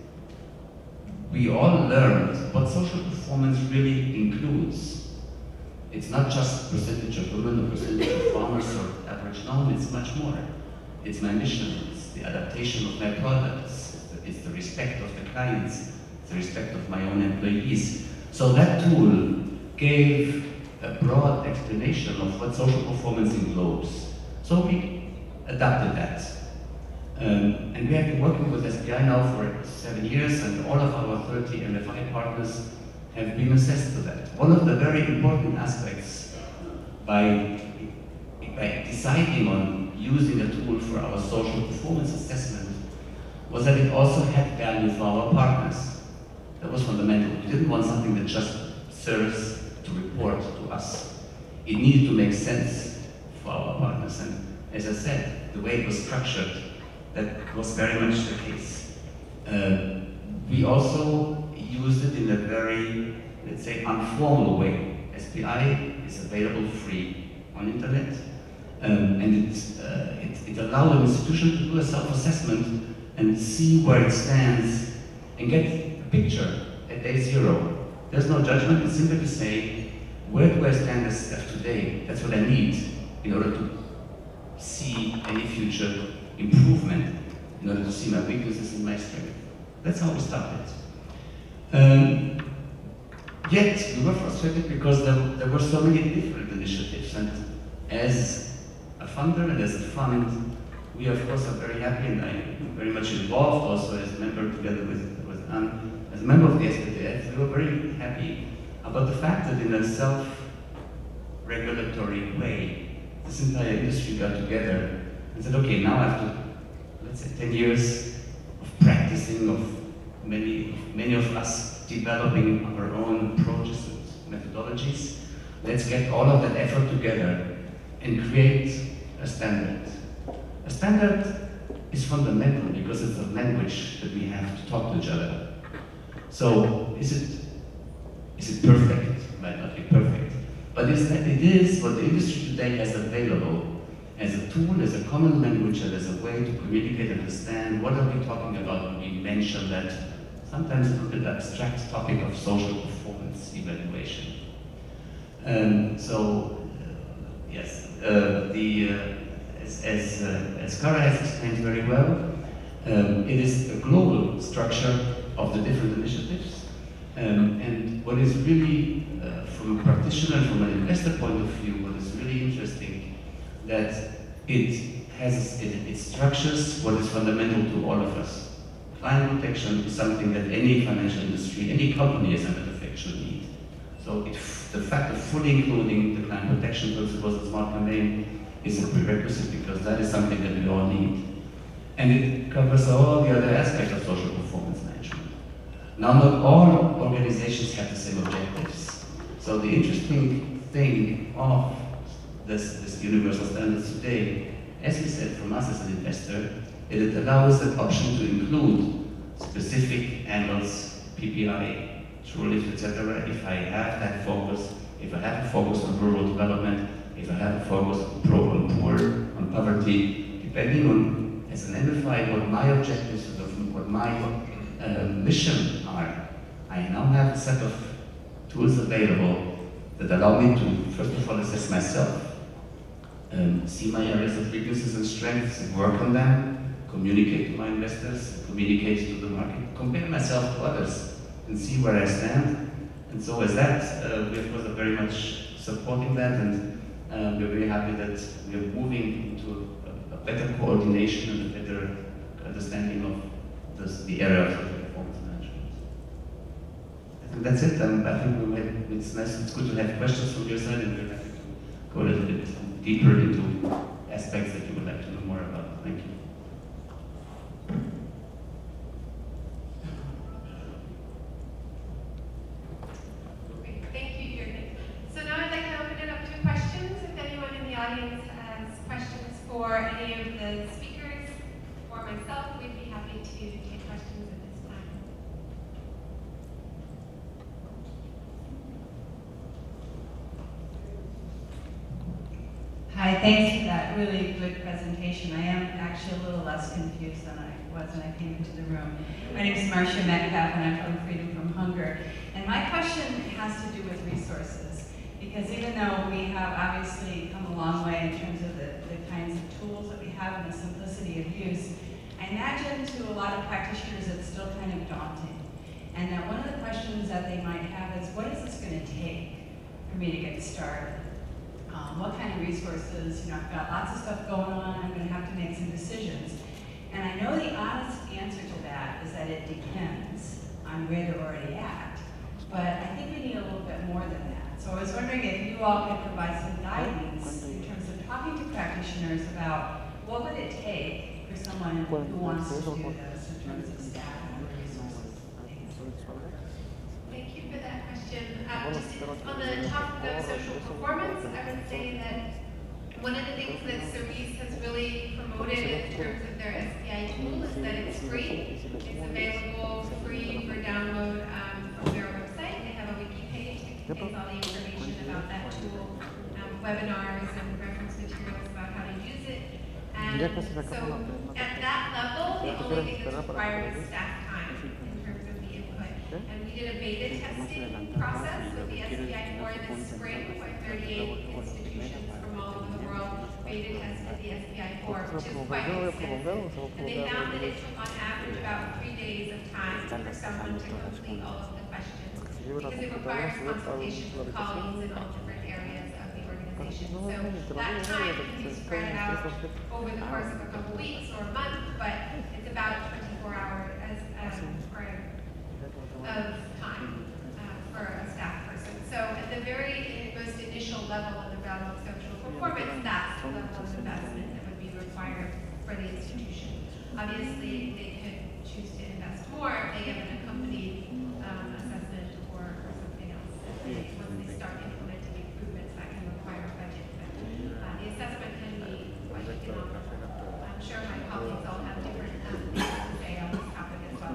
we all learned what social performance really includes. It's not just percentage of women or percentage of farmers or average norm, it's much more. It's my mission, it's the adaptation of my products, it's the, it's the respect of the clients, it's the respect of my own employees. So that tool gave a broad explanation of what social performance includes. So we adapted that. Um, and we have been working with S P I now for seven years, and all of our thirty M F I partners have been assessed to that. One of the very important aspects by, by deciding on using a tool for our social performance assessment was that it also had value for our partners. That was fundamental. We didn't want something that just serves to report to us. It needed to make sense for our partners. And as I said, the way it was structured, that was very much the case. Uh, we also used it in a very, let's say, informal way. S P I is available free on internet, um, and it, uh, it, it allowed an institution to do a self-assessment and see where it stands and get a picture at day zero. There's no judgment, it's simply to say, where do I stand as of today? That's what I need in order to see any future improvement, in order to see my weaknesses and my strength. That's how we started. Um, yet, we were frustrated because there, there were so many different initiatives, and as a funder and as a fund, we of course are very happy, and I'm very much involved also as a member together with, with Anne, as a member of the S P T F. We were very happy about the fact that in a self-regulatory way, this entire industry got together and said, okay, now after, let's say, ten years of practicing, of many, many of us developing our own approaches and methodologies, let's get all of that effort together and create a standard. A standard is fundamental because it's a language that we have to talk to each other. So, is it, is it perfect? It might not be perfect. But is that it is what the industry today has available as a tool, as a common language, and as a way to communicate and understand what are we talking about when we mention that sometimes a little bit abstract topic of social performance evaluation. Um, so, uh, yes, uh, the, uh, as, as, uh, as Cara has explained very well, um, it is a global structure of the different initiatives. Um, and what is really, uh, from a practitioner and from an investor point of view, what is really interesting, that it has, it, it structures what is fundamental to all of us. Client protection is something that any financial industry, any company as a matter of fact should need. So it, the fact of fully including the client protection principles in smart campaign is a prerequisite because that is something that we all need. And it covers all the other aspects of social performance management. Now, not all organizations have the same objectives. So the interesting thing of this, this universal standards today, as we said, from us as an investor, it allows that option to include specific angles, P P I, truly, et cetera. If I have that focus, if I have a focus on rural development, if I have a focus on pro and poor, on poverty, depending on, as an M F I, what my objectives are, what my uh, mission are, I now have a set of tools available that allow me to, first of all, assess myself, um, see my areas of weaknesses and strengths and work on them, communicate to my investors, communicate to the market, compare myself to others, and see where I stand. And so as that, uh, we of course are very much supporting that, and uh, we're very happy that we are moving into a, a better coordination and a better understanding of this, the area of performance management. I think that's it. Um, I think we might, it's nice, it's good to have questions from your side, and we're happy to go a little bit deeper into aspects that you would like to know more about. Thank you. Thank you, Jürgen. So now I'd like to open it up to questions. If anyone in the audience has questions for any of the speakers or myself, we'd be happy to take questions at this time. thanks for that really good presentation. I am actually a little less confused than I was when I came into the room. My name is Marcia Metcalf, and I'm from Freedom from Hunger. And my question has to do with resources, because even though we have obviously come a long way in terms of the, the kinds of tools that we have and the simplicity of use, I imagine to a lot of practitioners it's still kind of daunting. And that one of the questions that they might have is, what is this going to take for me to get started? Um, what kind of resources? You know, I've got lots of stuff going on, I'm going to have to make some decisions. And I know the honest answer to that is that it depends on where they're already at. But I think we need a little bit more than that. So I was wondering if you all could provide some guidance in terms of talking to practitioners about what would it take for someone who wants to do this in terms of staff and resources. Thank you for that question. Um, just on the topic of social performance, I would say that one of the things that Cerise has really promoted in terms of their S P I tool is that it's free. It's available free for download um, from their website. They have a wiki page that contains all the information about that tool, um, webinars and reference materials about how to use it. And so at that level, the only thing that's required is staff time in terms of the input. And we did a beta testing process with the S P I four this spring, where thirty-eight institutions from all over the world beta tested the S P I four, which is quite extensive. And they found that it took on average about three days of time for someone to complete all of the questions, because it requires consultation with colleagues in all different areas of the organization. So that time can be spread out over the course of a couple weeks or a month, but it's about twenty-four hours as um, for of time uh, for a staff person. So at the very most initial level in the realm of social performance, that's the level of investment that would be required for the institution. Obviously, they could choose to invest more if they have an accompanied um, assessment or, or something else. They, once they start implementing improvements, that can require a budget. But uh, the assessment can be quite economical. I'm sure my colleagues all have different um, things to say on this topic as well.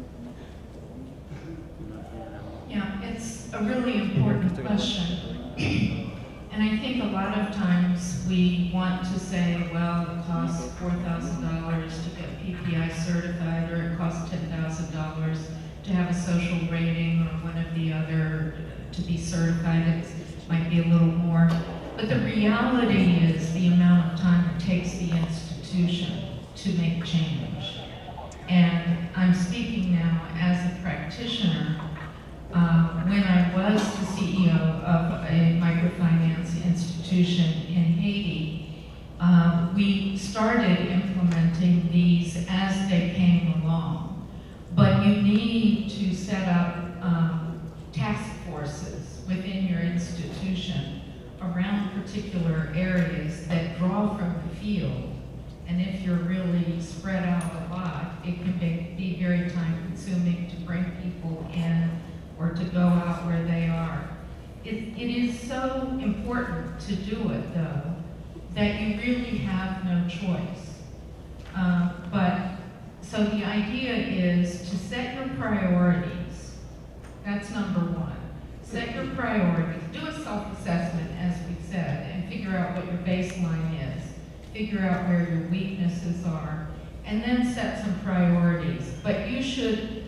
Yeah, it's a really important question. And I think a lot of times we want to say, well, it costs four thousand dollars to get P P I certified, or it costs ten thousand dollars to have a social rating, or one of the other to be certified. It might be a little more. But the reality is the amount of time it takes the institution to make change. And I'm speaking now as a practitioner. Uh, when I was the C E O of a microfinance institution in Haiti, uh, we started implementing these as they came along. But you need to set up um, task forces within your institution around particular areas that draw from the field. And if you're really spread out a lot, it can be, be very time consuming to bring people in or to go out where they are. It, it is so important to do it, though, that you really have no choice. Uh, but, so the idea is to set your priorities. That's number one. Set your priorities. Do a self-assessment, as we said, and figure out what your baseline is. Figure out where your weaknesses are, and then set some priorities. But you should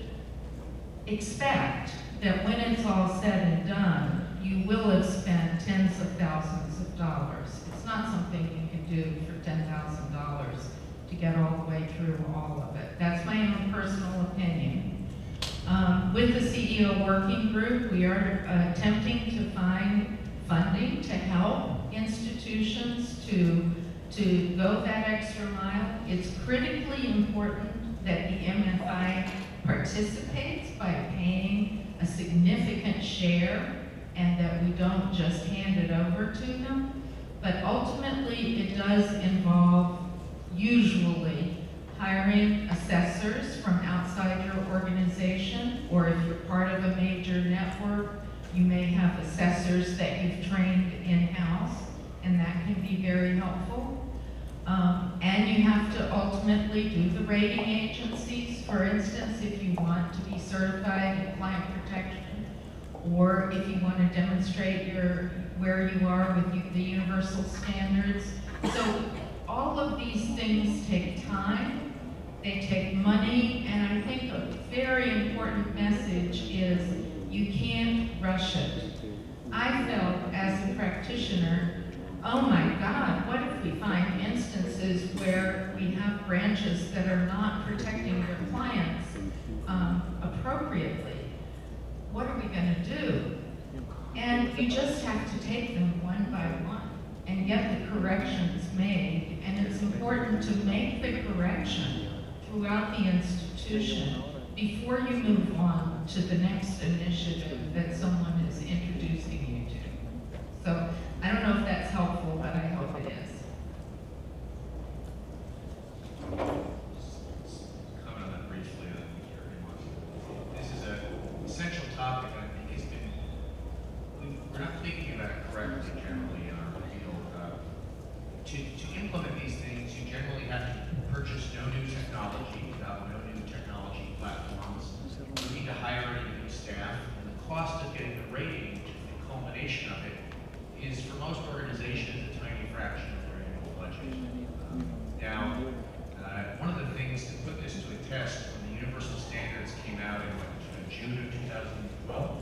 expect that when it's all said and done, you will have spent tens of thousands of dollars. It's not something you can do for ten thousand dollars to get all the way through all of it. That's my own personal opinion. Um, with the C E O working group, we are uh, attempting to find funding to help institutions to, to go that extra mile. It's critically important that the M F I participates by paying a significant share, and that we don't just hand it over to them. But ultimately, it does involve, usually, hiring assessors from outside your organization, or if you're part of a major network, you may have assessors that you've trained in-house, and that can be very helpful. Um, and you have to ultimately do the rating agencies. For instance, if you want to be certified in client protection or if you want to demonstrate your where you are with you, the universal standards. So all of these things take time, they take money, and I think a very important message is you can't rush it. I felt as a practitioner, oh my God, what if we find instances where we have branches that are not protecting their clients um, appropriately? What are we going to do? And you just have to take them one by one and get the corrections made. And it's important to make the correction throughout the institution before you move on to the next initiative that someone is introducing you to. So I don't know if that's helpful, but I hope it is. Comment on that briefly, I think Jürgen wants to. This is an essential topic, I think has been, we- we're not thinking about it correctly generally in our field. Uh, To, to implement these things, you generally have to purchase no new technology, without no new technology platforms. You need to hire any new staff, and the cost of getting the rating, which is the culmination of it, is for most organizations a tiny fraction of their annual budget. Um, Now, uh, one of the things to put this to a test, when the universal standards came out in what, June of two thousand twelve,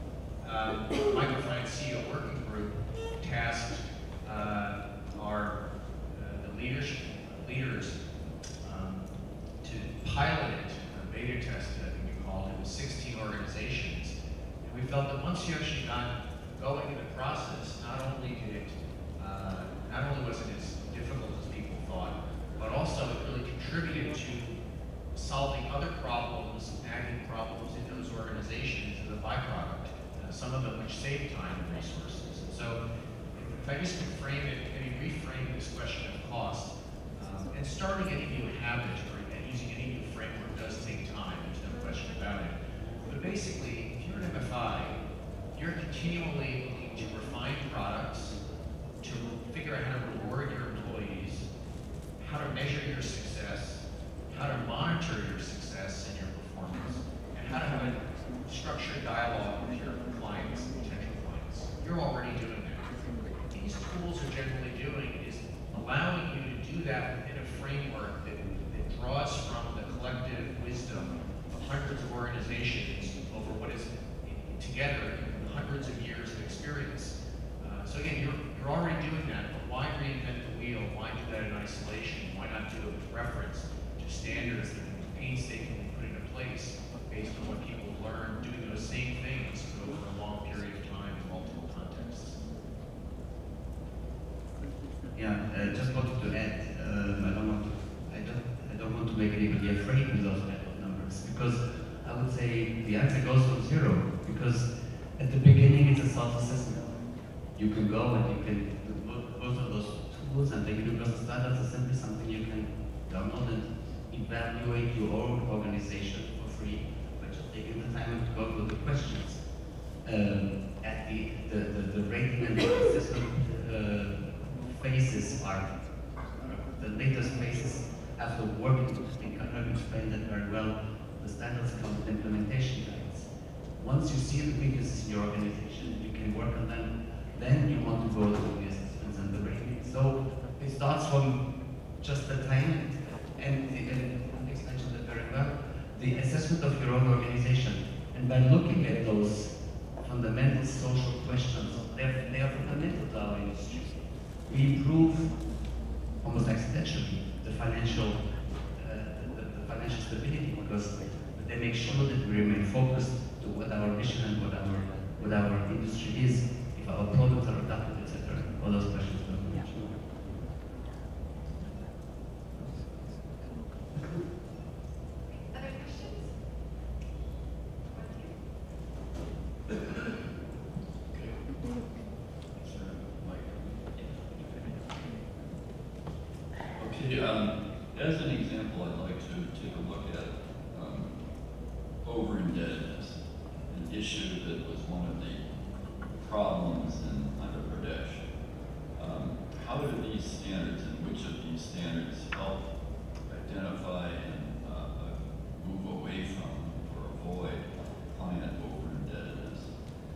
um, the Microfinance C E O working group tasked uh, our uh, the leadership leaders um, to pilot it, uh, beta test it, I think we called it, with sixteen organizations. And we felt that once you actually got going in the process, not only did it, uh, not only was it as difficult as people thought, but also it really contributed to solving other problems, nagging problems in those organizations as a byproduct, uh, some of them which save time and resources. And so if I just could frame it, maybe reframe this question of cost, um, and starting any new habit or using any new framework does take time, there's no question about it. But basically, if you're an M F I, you're continually looking to refine products, to figure out how to reward your employees, how to measure your success, how to monitor your success and your performance, and how to have a structured dialogue with your clients and potential clients. You're already doing that. What these tools are generally doing is allowing you to do that within a framework that, that draws from the collective wisdom of hundreds of organizations over what is together hundreds of years of experience. Uh, so again, you're, you're already doing that, but why reinvent the wheel? Why do that in isolation? Why not do it with reference to standards that have been painstakingly put into place based on what people learn doing those same things over a long period of time in multiple contexts? Yeah, uh, just wanted to add, um, I don't want to, I don't, I don't want to make anybody afraid with those type of numbers, because I would say the answer goes from zero, because at the beginning it's a self-assessment. You can go and you can do both of those tools, and the universal standards are simply something you can download and evaluate your own organization for free by just taking the time to go through the questions. Um, at the, the, the, the rating and the assessment uh, phases are, the latest phases after working, I think I have explained that very well, the standards come with implementation guides. Once you see the weaknesses in your organization, you can work on them, then you want to go to the assessments and the rating. So it starts from just the time, and, and Alex mentioned it very well, the assessment of your own organization. And by looking at those fundamental social questions, they're, they are fundamental to our industry. We improve, almost accidentally, the financial, uh, the, the financial stability, because they make sure that we remain focused to what our mission and what our what our industry is, if our products are adapted, et cetera. All those questions were mentioned. Other questions? Okay, um, as an example, I'd like to take a look at um, over-indebtedness, an issue that was one of the problems in Andhra Pradesh. Um, how do these standards, and which of these standards help identify and uh, move away from or avoid client over-indebtedness?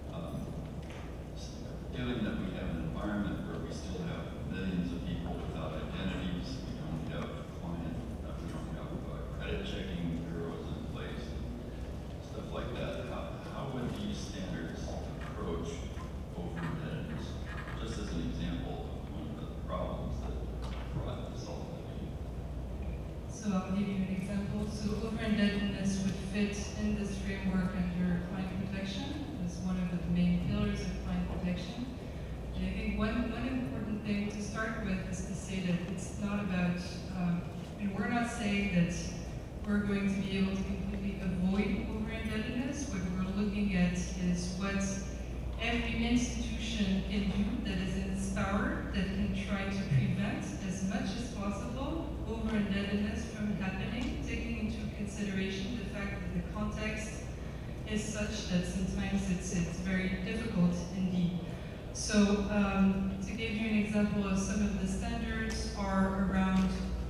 So I'll give you an example. So over-indebtedness would fit in this framework under client protection as one of the main pillars of client protection. And I think one, one important thing to start with is to say that it's not about, um, and we're not saying that we're going to be able to completely avoid over-indebtedness. What we're looking at is what every institution can do that is in its power, that can try to prevent as much as possible over-indebtedness from happening, taking into consideration the fact that the context is such that sometimes it's, it's very difficult indeed. So um, to give you an example of some of the standards are around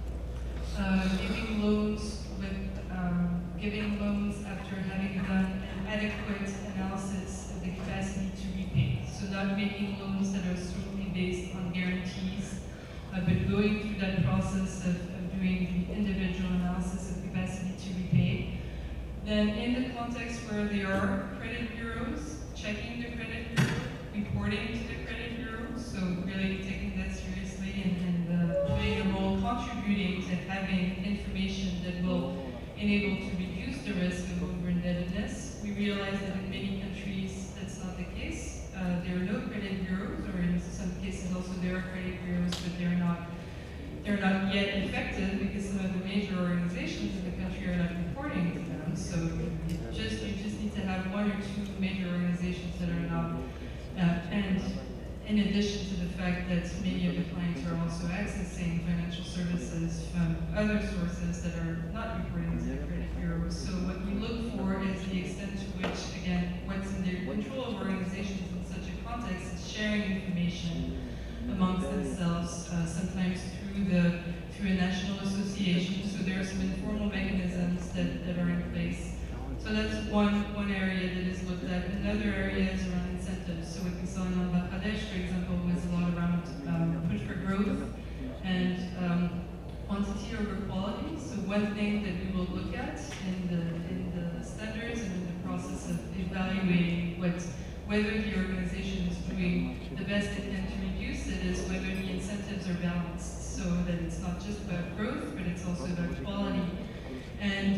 uh, giving loans with um, giving loans after having done an adequate analysis of the capacity to repay. So not making loans that are solely based on guarantees, uh, but going through that process of, of doing the individual analysis of capacity to repay. Then in the context where there are credit bureaus, checking the credit bureau, reporting to the credit bureau, so really taking that seriously and, and uh, playing a role contributing to having information that will enable to reduce the risk of over-indebtedness. We realize that in many countries that's not the case. Uh, there are no credit bureaus, or in some cases also there are credit bureaus, but they're not they're not yet effective because some of the major organizations in the country are not reporting to them. So just you just need to have one or two major organizations that are not. Uh, and in addition to the fact that many of the clients are also accessing financial services from other sources that are not reporting to the credit bureau. So what we look for is the extent to which, again, what's in the control of organizations in such a context is sharing information amongst themselves, uh, sometimes through the through a national association. So there are some informal mechanisms that, that are in place. So that's one, one area that is looked at. Another area is around incentives. So what we saw in Bangladesh, for example, was a lot around um, push for growth and um, quantity over quality. So one thing that we will look at in the, in the standards and in the process of evaluating what, whether the organization is doing the best it can to reduce it is whether the incentives are balanced. So that it's not just about growth, but it's also about quality. And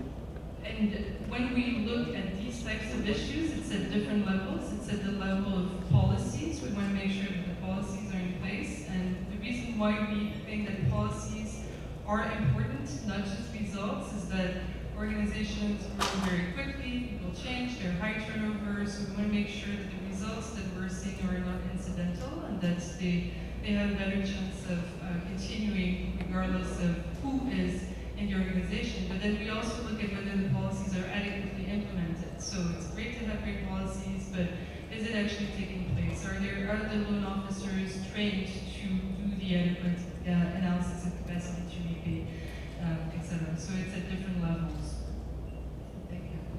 And when we look at these types of issues, it's at different levels. It's at the level of policies. We want to make sure that the policies are in place. And the reason why we think that policies are important, not just results, is that organizations grow very quickly, people change, there are high turnover, so we want to make sure that the results that we're seeing are not incidental and that they, they have a better chance of uh, continuing regardless of who is in the organization, but then we also look at whether the policies are adequately implemented. So it's great to have great policies, but is it actually taking place? Are there are the loan officers trained to do the adequate uh, analysis of capacity to repay, uh, et cetera? So it's at different levels. Thank you.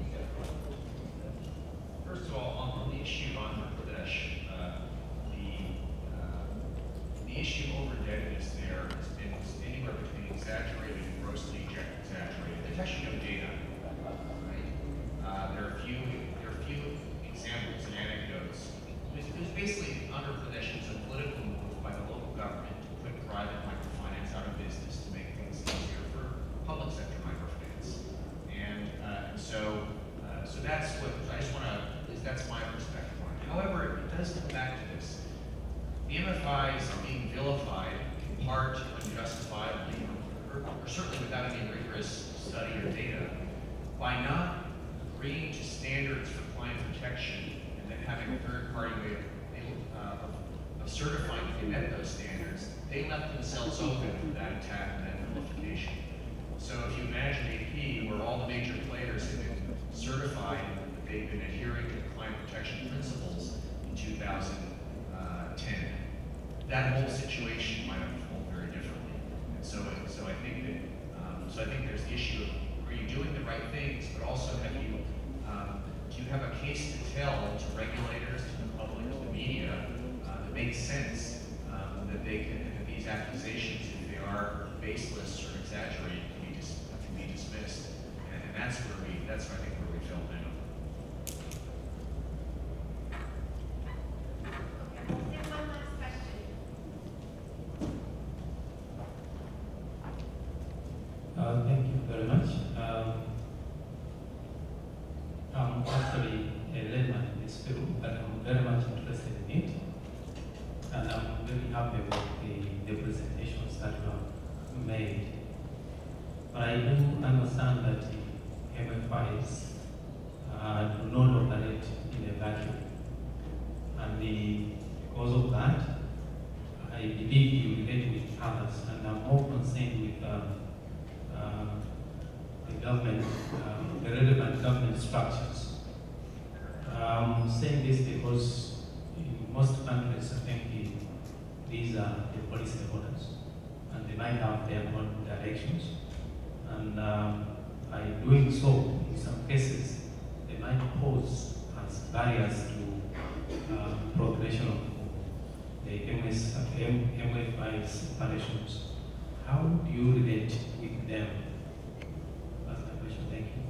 First of all, on, on the issue on Bangladesh, uh, the uh, the issue over indebtedness there has been anywhere between exaggerated and grossly exaggerated. There's actually no data, right? Uh, there are a few there are a few examples and anecdotes. It was, it was basically under Bangladesh, it was a political move by the local government to put private microfinance out of business to make things easier for public sector microfinance. And uh, so uh, so that's what I just want to that's my perspective on it. However, it does come back to this. The M F Is are being vilified, in part unjustifiably, or, or certainly without any rigorous study or data, by not agreeing to standards for client protection and then having a third-party way of, uh, of, of certifying that they met those standards. They left themselves open for that attack and that vilification. So if you imagine A P, where all the major players have been certified that they've been adhering to the client protection principles in two thousand ten, that whole situation might unfold very differently. And so, so I think that, um, so I think there's the issue of are you doing the right things, but also have you, um, do you have a case to tell to regulators, to the public, to the media uh, that makes sense um, that they can that these accusations, if they are baseless or exaggerated, can be dis can be dismissed, and, and that's where we that's I think where we fell down. really happy with the, the presentations that were made. But I do understand that the M F Is uh, do not operate in a vacuum. And the, because of that, I believe you relate with others, and I'm more concerned with um, uh, the government, um, the relevant government structures. I'm saying this because in most countries, I think the, these are the policy holders, and they might have their own directions. And um, by doing so, in some cases, they might pose as barriers to uh, progression of the M F I's operations. How do you relate with them? That's my question. Thank you.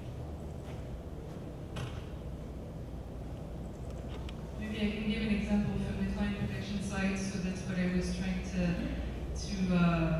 Maybe I can give an example from the client protection side. So that's what I was trying to to uh,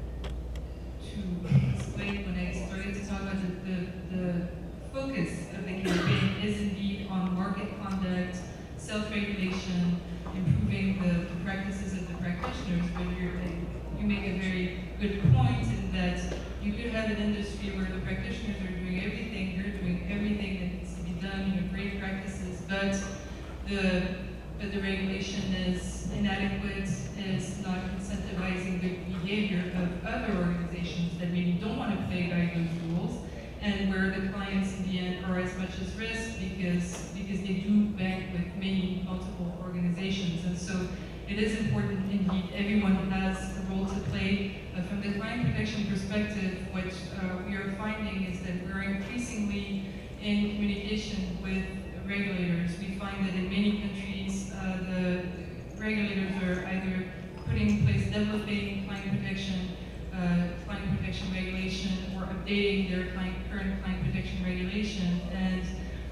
to explain when I started to talk about the, the, the focus of the campaign is indeed on market conduct, self-regulation, improving the, the practices of the practitioners. But you're, you make a very good point in that you could have an industry where the practitioners are doing everything, you're doing everything that needs to be done, you have great practices, but the but the regulation is inadequate, is not incentivizing the behavior of other organizations that maybe don't want to play by those rules, and where the clients in the end are as much as risk because because they do bank with many multiple organizations. And so it is important indeed, everyone has a role to play. Uh, from the client protection perspective, what uh, we are finding is that we're increasingly in communication with regulators. We find that in many countries, uh, the regulators are either putting in place, developing client protection, uh, client protection regulation, or updating their client, current client protection regulation. And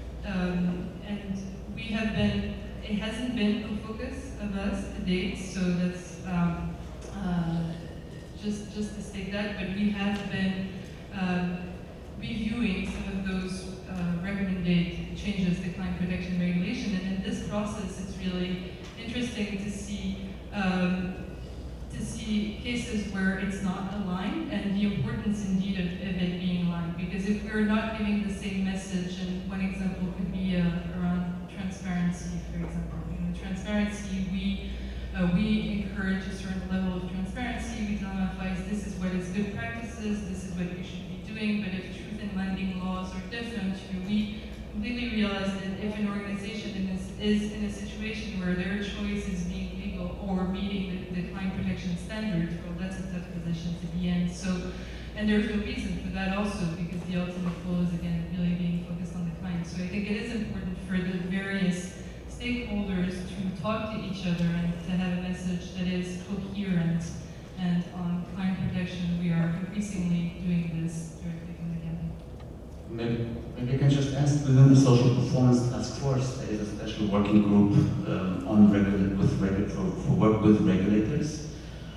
um, and we have been, it hasn't been a focus of us to date, so that's um, uh, just just to state that. But we have been um, reviewing some of those uh, recommended changes to client protection regulation, and in this process, it's really interesting to see um, to see cases where it's not aligned, and the importance indeed of, of it being aligned. Because if we're not giving the same message, and one example could be uh, around transparency, for example. In transparency, we uh, we encourage a certain level of transparency. We tell M F Is, this is what is good practices, this is what you should be doing. But if truth in lending laws are different, you know, we completely realize that if an organization in this, is in a situation where their choice is being legal or meeting the, the client protection standards, well, that's a tough position to be in. So, and there's no reason for that also, because the ultimate goal is, again, really being focused on the client. So I think it is important for the various stakeholders to talk to each other and to have a message that is coherent. And on client protection, we are increasingly doing this directly from the campaign. Maybe, maybe I can just ask, within the social performance task force, there is a special working group um, on regula with regu for, for work with regulators.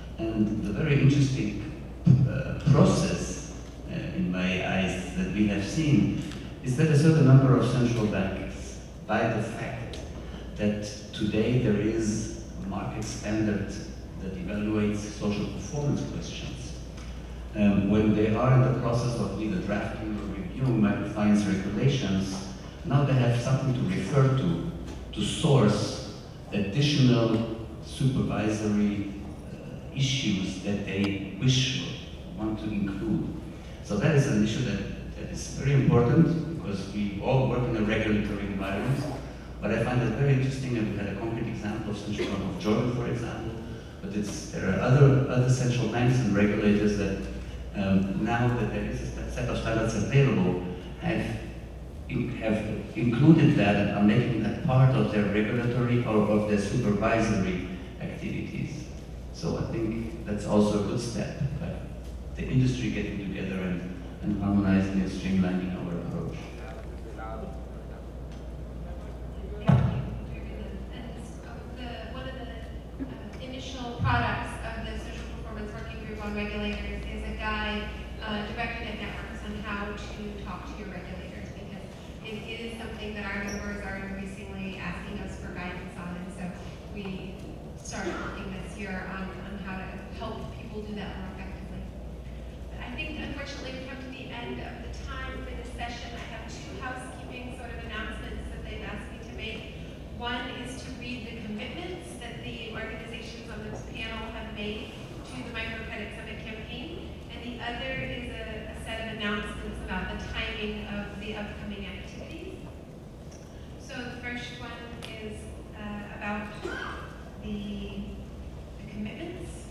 And the very interesting uh, process, uh, in my eyes, that we have seen is that a certain number of central banks, by the fact that today there is a market standard that evaluates social performance questions, um, when they are in the process of either drafting or reviewing microfinance regulations, now they have something to refer to, to source additional supervisory uh, issues that they wish or want to include. So that is an issue that, that is very important, because we all work in a regulatory environment. But I find it very interesting, and we had a concrete example of Central Bank of Jürgen, for example. But it's, there are other, other central banks and regulators that um, now that there is a set of standards available, have, in, have included that and are making that part of their regulatory or of their supervisory activities. So I think that's also a good step, but the industry getting together and, and harmonizing and streamlining our approach. Products of the Social Performance Working Group on Regulators is a guide uh, directed at networks on how to talk to your regulators, because it, it is something that our members are increasingly asking us for guidance on, and so we started working this year on, on how to help people do that more effectively. But I think, unfortunately, we've come to the end of the time for this session. I have two housekeeping sort of announcements that they've asked me to make. One is to read the commitments that the organizations on this panel have made to the Microcredit Summit campaign, and the other is a, a set of announcements about the timing of the upcoming activities. So the first one is uh, about the, the commitments.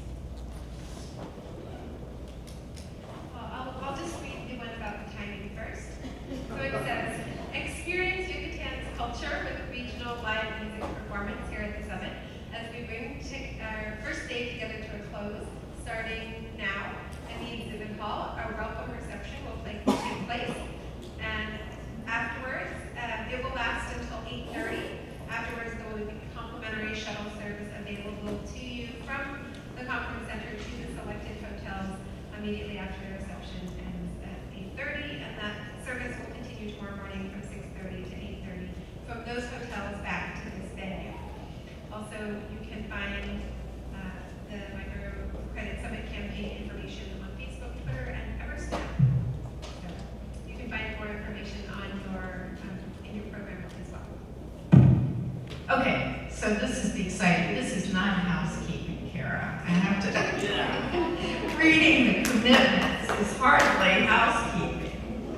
Well, I'll, I'll just read the one about the timing first. So it says, experience Yucatan's culture with regional live music performance here at the summit as we bring our first day together to a close, starting now in the exhibit hall. Our welcome reception will take place, and afterwards, uh, it will last until eight thirty. Afterwards, there will be complimentary shuttle service available to you from the conference center to the selected hotels immediately after the reception ends at eight thirty, and that service will continue tomorrow morning from six thirty to eight thirty from those hotels back to this venue. Also, you can find uh, the Microcredit Summit campaign information on Facebook, Twitter, and Eversnap. So you can find more information on your um, in your program as well. Okay, so this is the exciting, this is not housekeeping, Cara. I have to, reading the commitments is hardly housekeeping.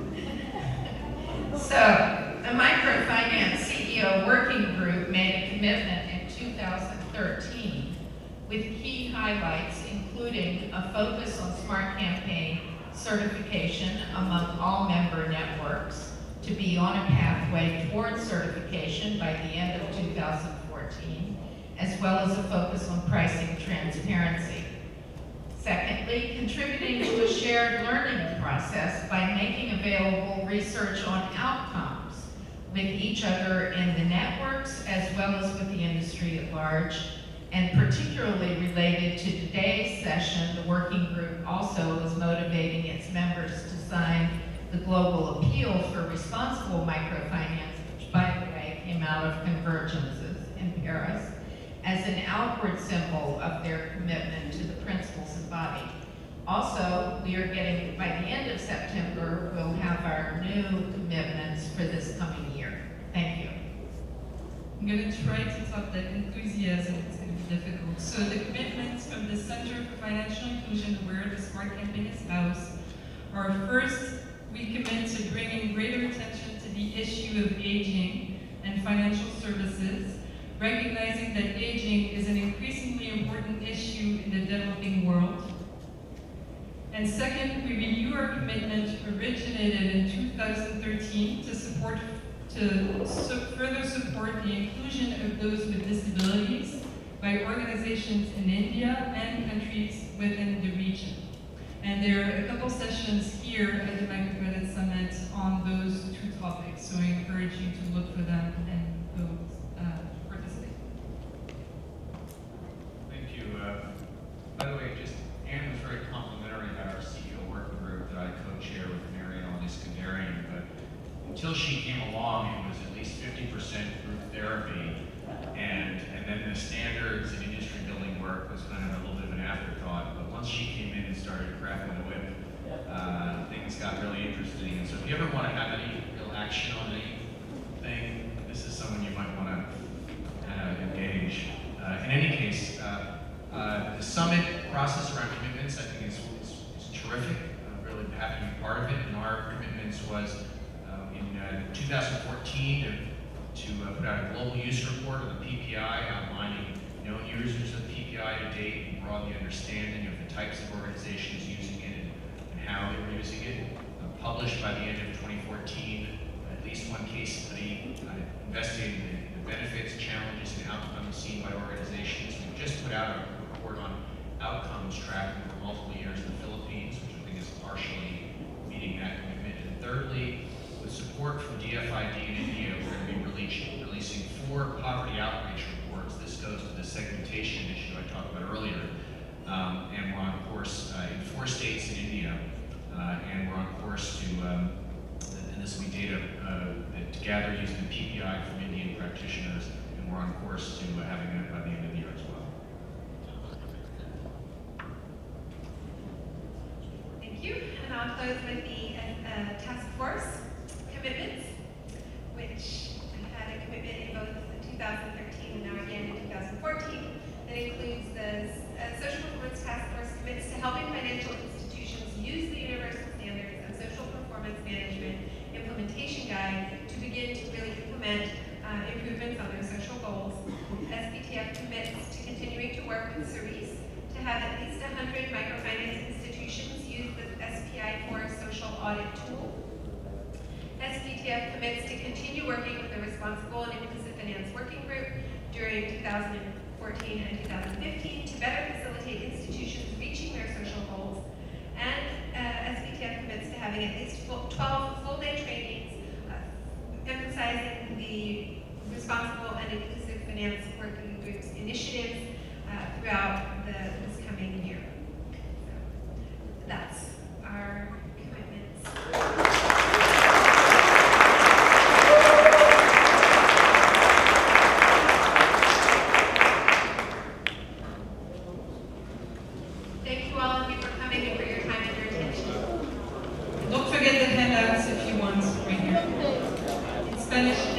So, the Microfinance C E O Working Group made a commitment in two thousand thirteen with key highlights including a focus on Smart Campaign certification among all member networks, to be on a pathway towards certification by the end of two thousand fourteen, as well as a focus on pricing transparency. Secondly, contributing to a shared learning process by making available research on outcomes with each other in the networks as well as with the industry at large. And particularly related to today's session, the working group also is motivating its members to sign the Global Appeal for Responsible Microfinance, which, by the way, came out of Convergences in Paris, as an outward symbol of their commitment to the principles embodied. Also, we are getting, by the end of September, we'll have our new commitments for this coming year. Thank you. I'm going to try to talk that enthusiasm. It's going to be difficult. So the commitments from the Center for Financial Inclusion, where the Smart Campaign is housed, are first, we commit to bringing greater attention to the issue of aging and financial services, recognizing that aging is an increasingly important issue in the developing world. And second, we renew our commitment originated in two thousand thirteen to support to su further support the inclusion of those with disabilities by organizations in India and countries within the region. And there are a couple sessions here at the Microcredit Summit on those two topics, so I encourage you to look for them and go uh, participate. Thank you. Uh, by the way, just Anne was very complimentary about our C E O working group that I co-chair with Marion Iskandarian, but until she came along, it was at least fifty percent group therapy, and and then the standards and industry building work was kind of a little bit of an afterthought. But once she came in and started cracking the whip, uh, things got really interesting. And so if you ever want to have any real action on anything, this is someone you might want to uh, engage. Uh, in any case, uh, uh, the summit process around commitments, I think, is, is, is terrific. I'm really happy to be part of it. And our commitments was uh, in uh, two thousand fourteen to, to uh, put out a global use report of the P P I, outlining known users of P P I to date and broaden the understanding of the types of organizations using it and, and how they were using it. Uh, published by the end of twenty fourteen, at least one case study uh, investigating the, the benefits, challenges, and outcomes seen by organizations. We just put out a report on outcomes tracking for multiple years in the Philippines, which I think is partially meeting that commitment. And thirdly, with support from D F I D in India, we're going to be releasing, releasing four poverty outreach reports. This goes to the segmentation issue I talked about earlier. Um, and we're on course uh, in four states in India. Uh, and we're on course to, um, and this will be data uh, that gathered using the P P I from Indian practitioners. And we're on course to uh, having that by the end of the year as well. close with the uh, task force commitments, which had a commitment in both two thousand thirteen and now again in two thousand fourteen. That includes the uh, Social Performance Task Force commits to helping financial institutions use the Universal Standards and Social Performance Management Implementation Guide to begin to really implement uh, improvements on their social goals. S P T F commits to continuing to work with Cerise to have at least one hundred microfinance institutions use the S P I four social audit tool. S P T F commits to continue working with the Responsible and Inclusive Finance Working Group during two thousand fourteen and two thousand fifteen to better facilitate institutions reaching their social goals. And uh, S P T F commits to having at least twelve full-day trainings uh, emphasizing the Responsible and Inclusive Finance Working Group's initiatives uh, throughout the, this coming year. So that's our commitments. Thank you all of you for coming and for your time and your attention. Don't forget the handouts if you want right here. In Spanish.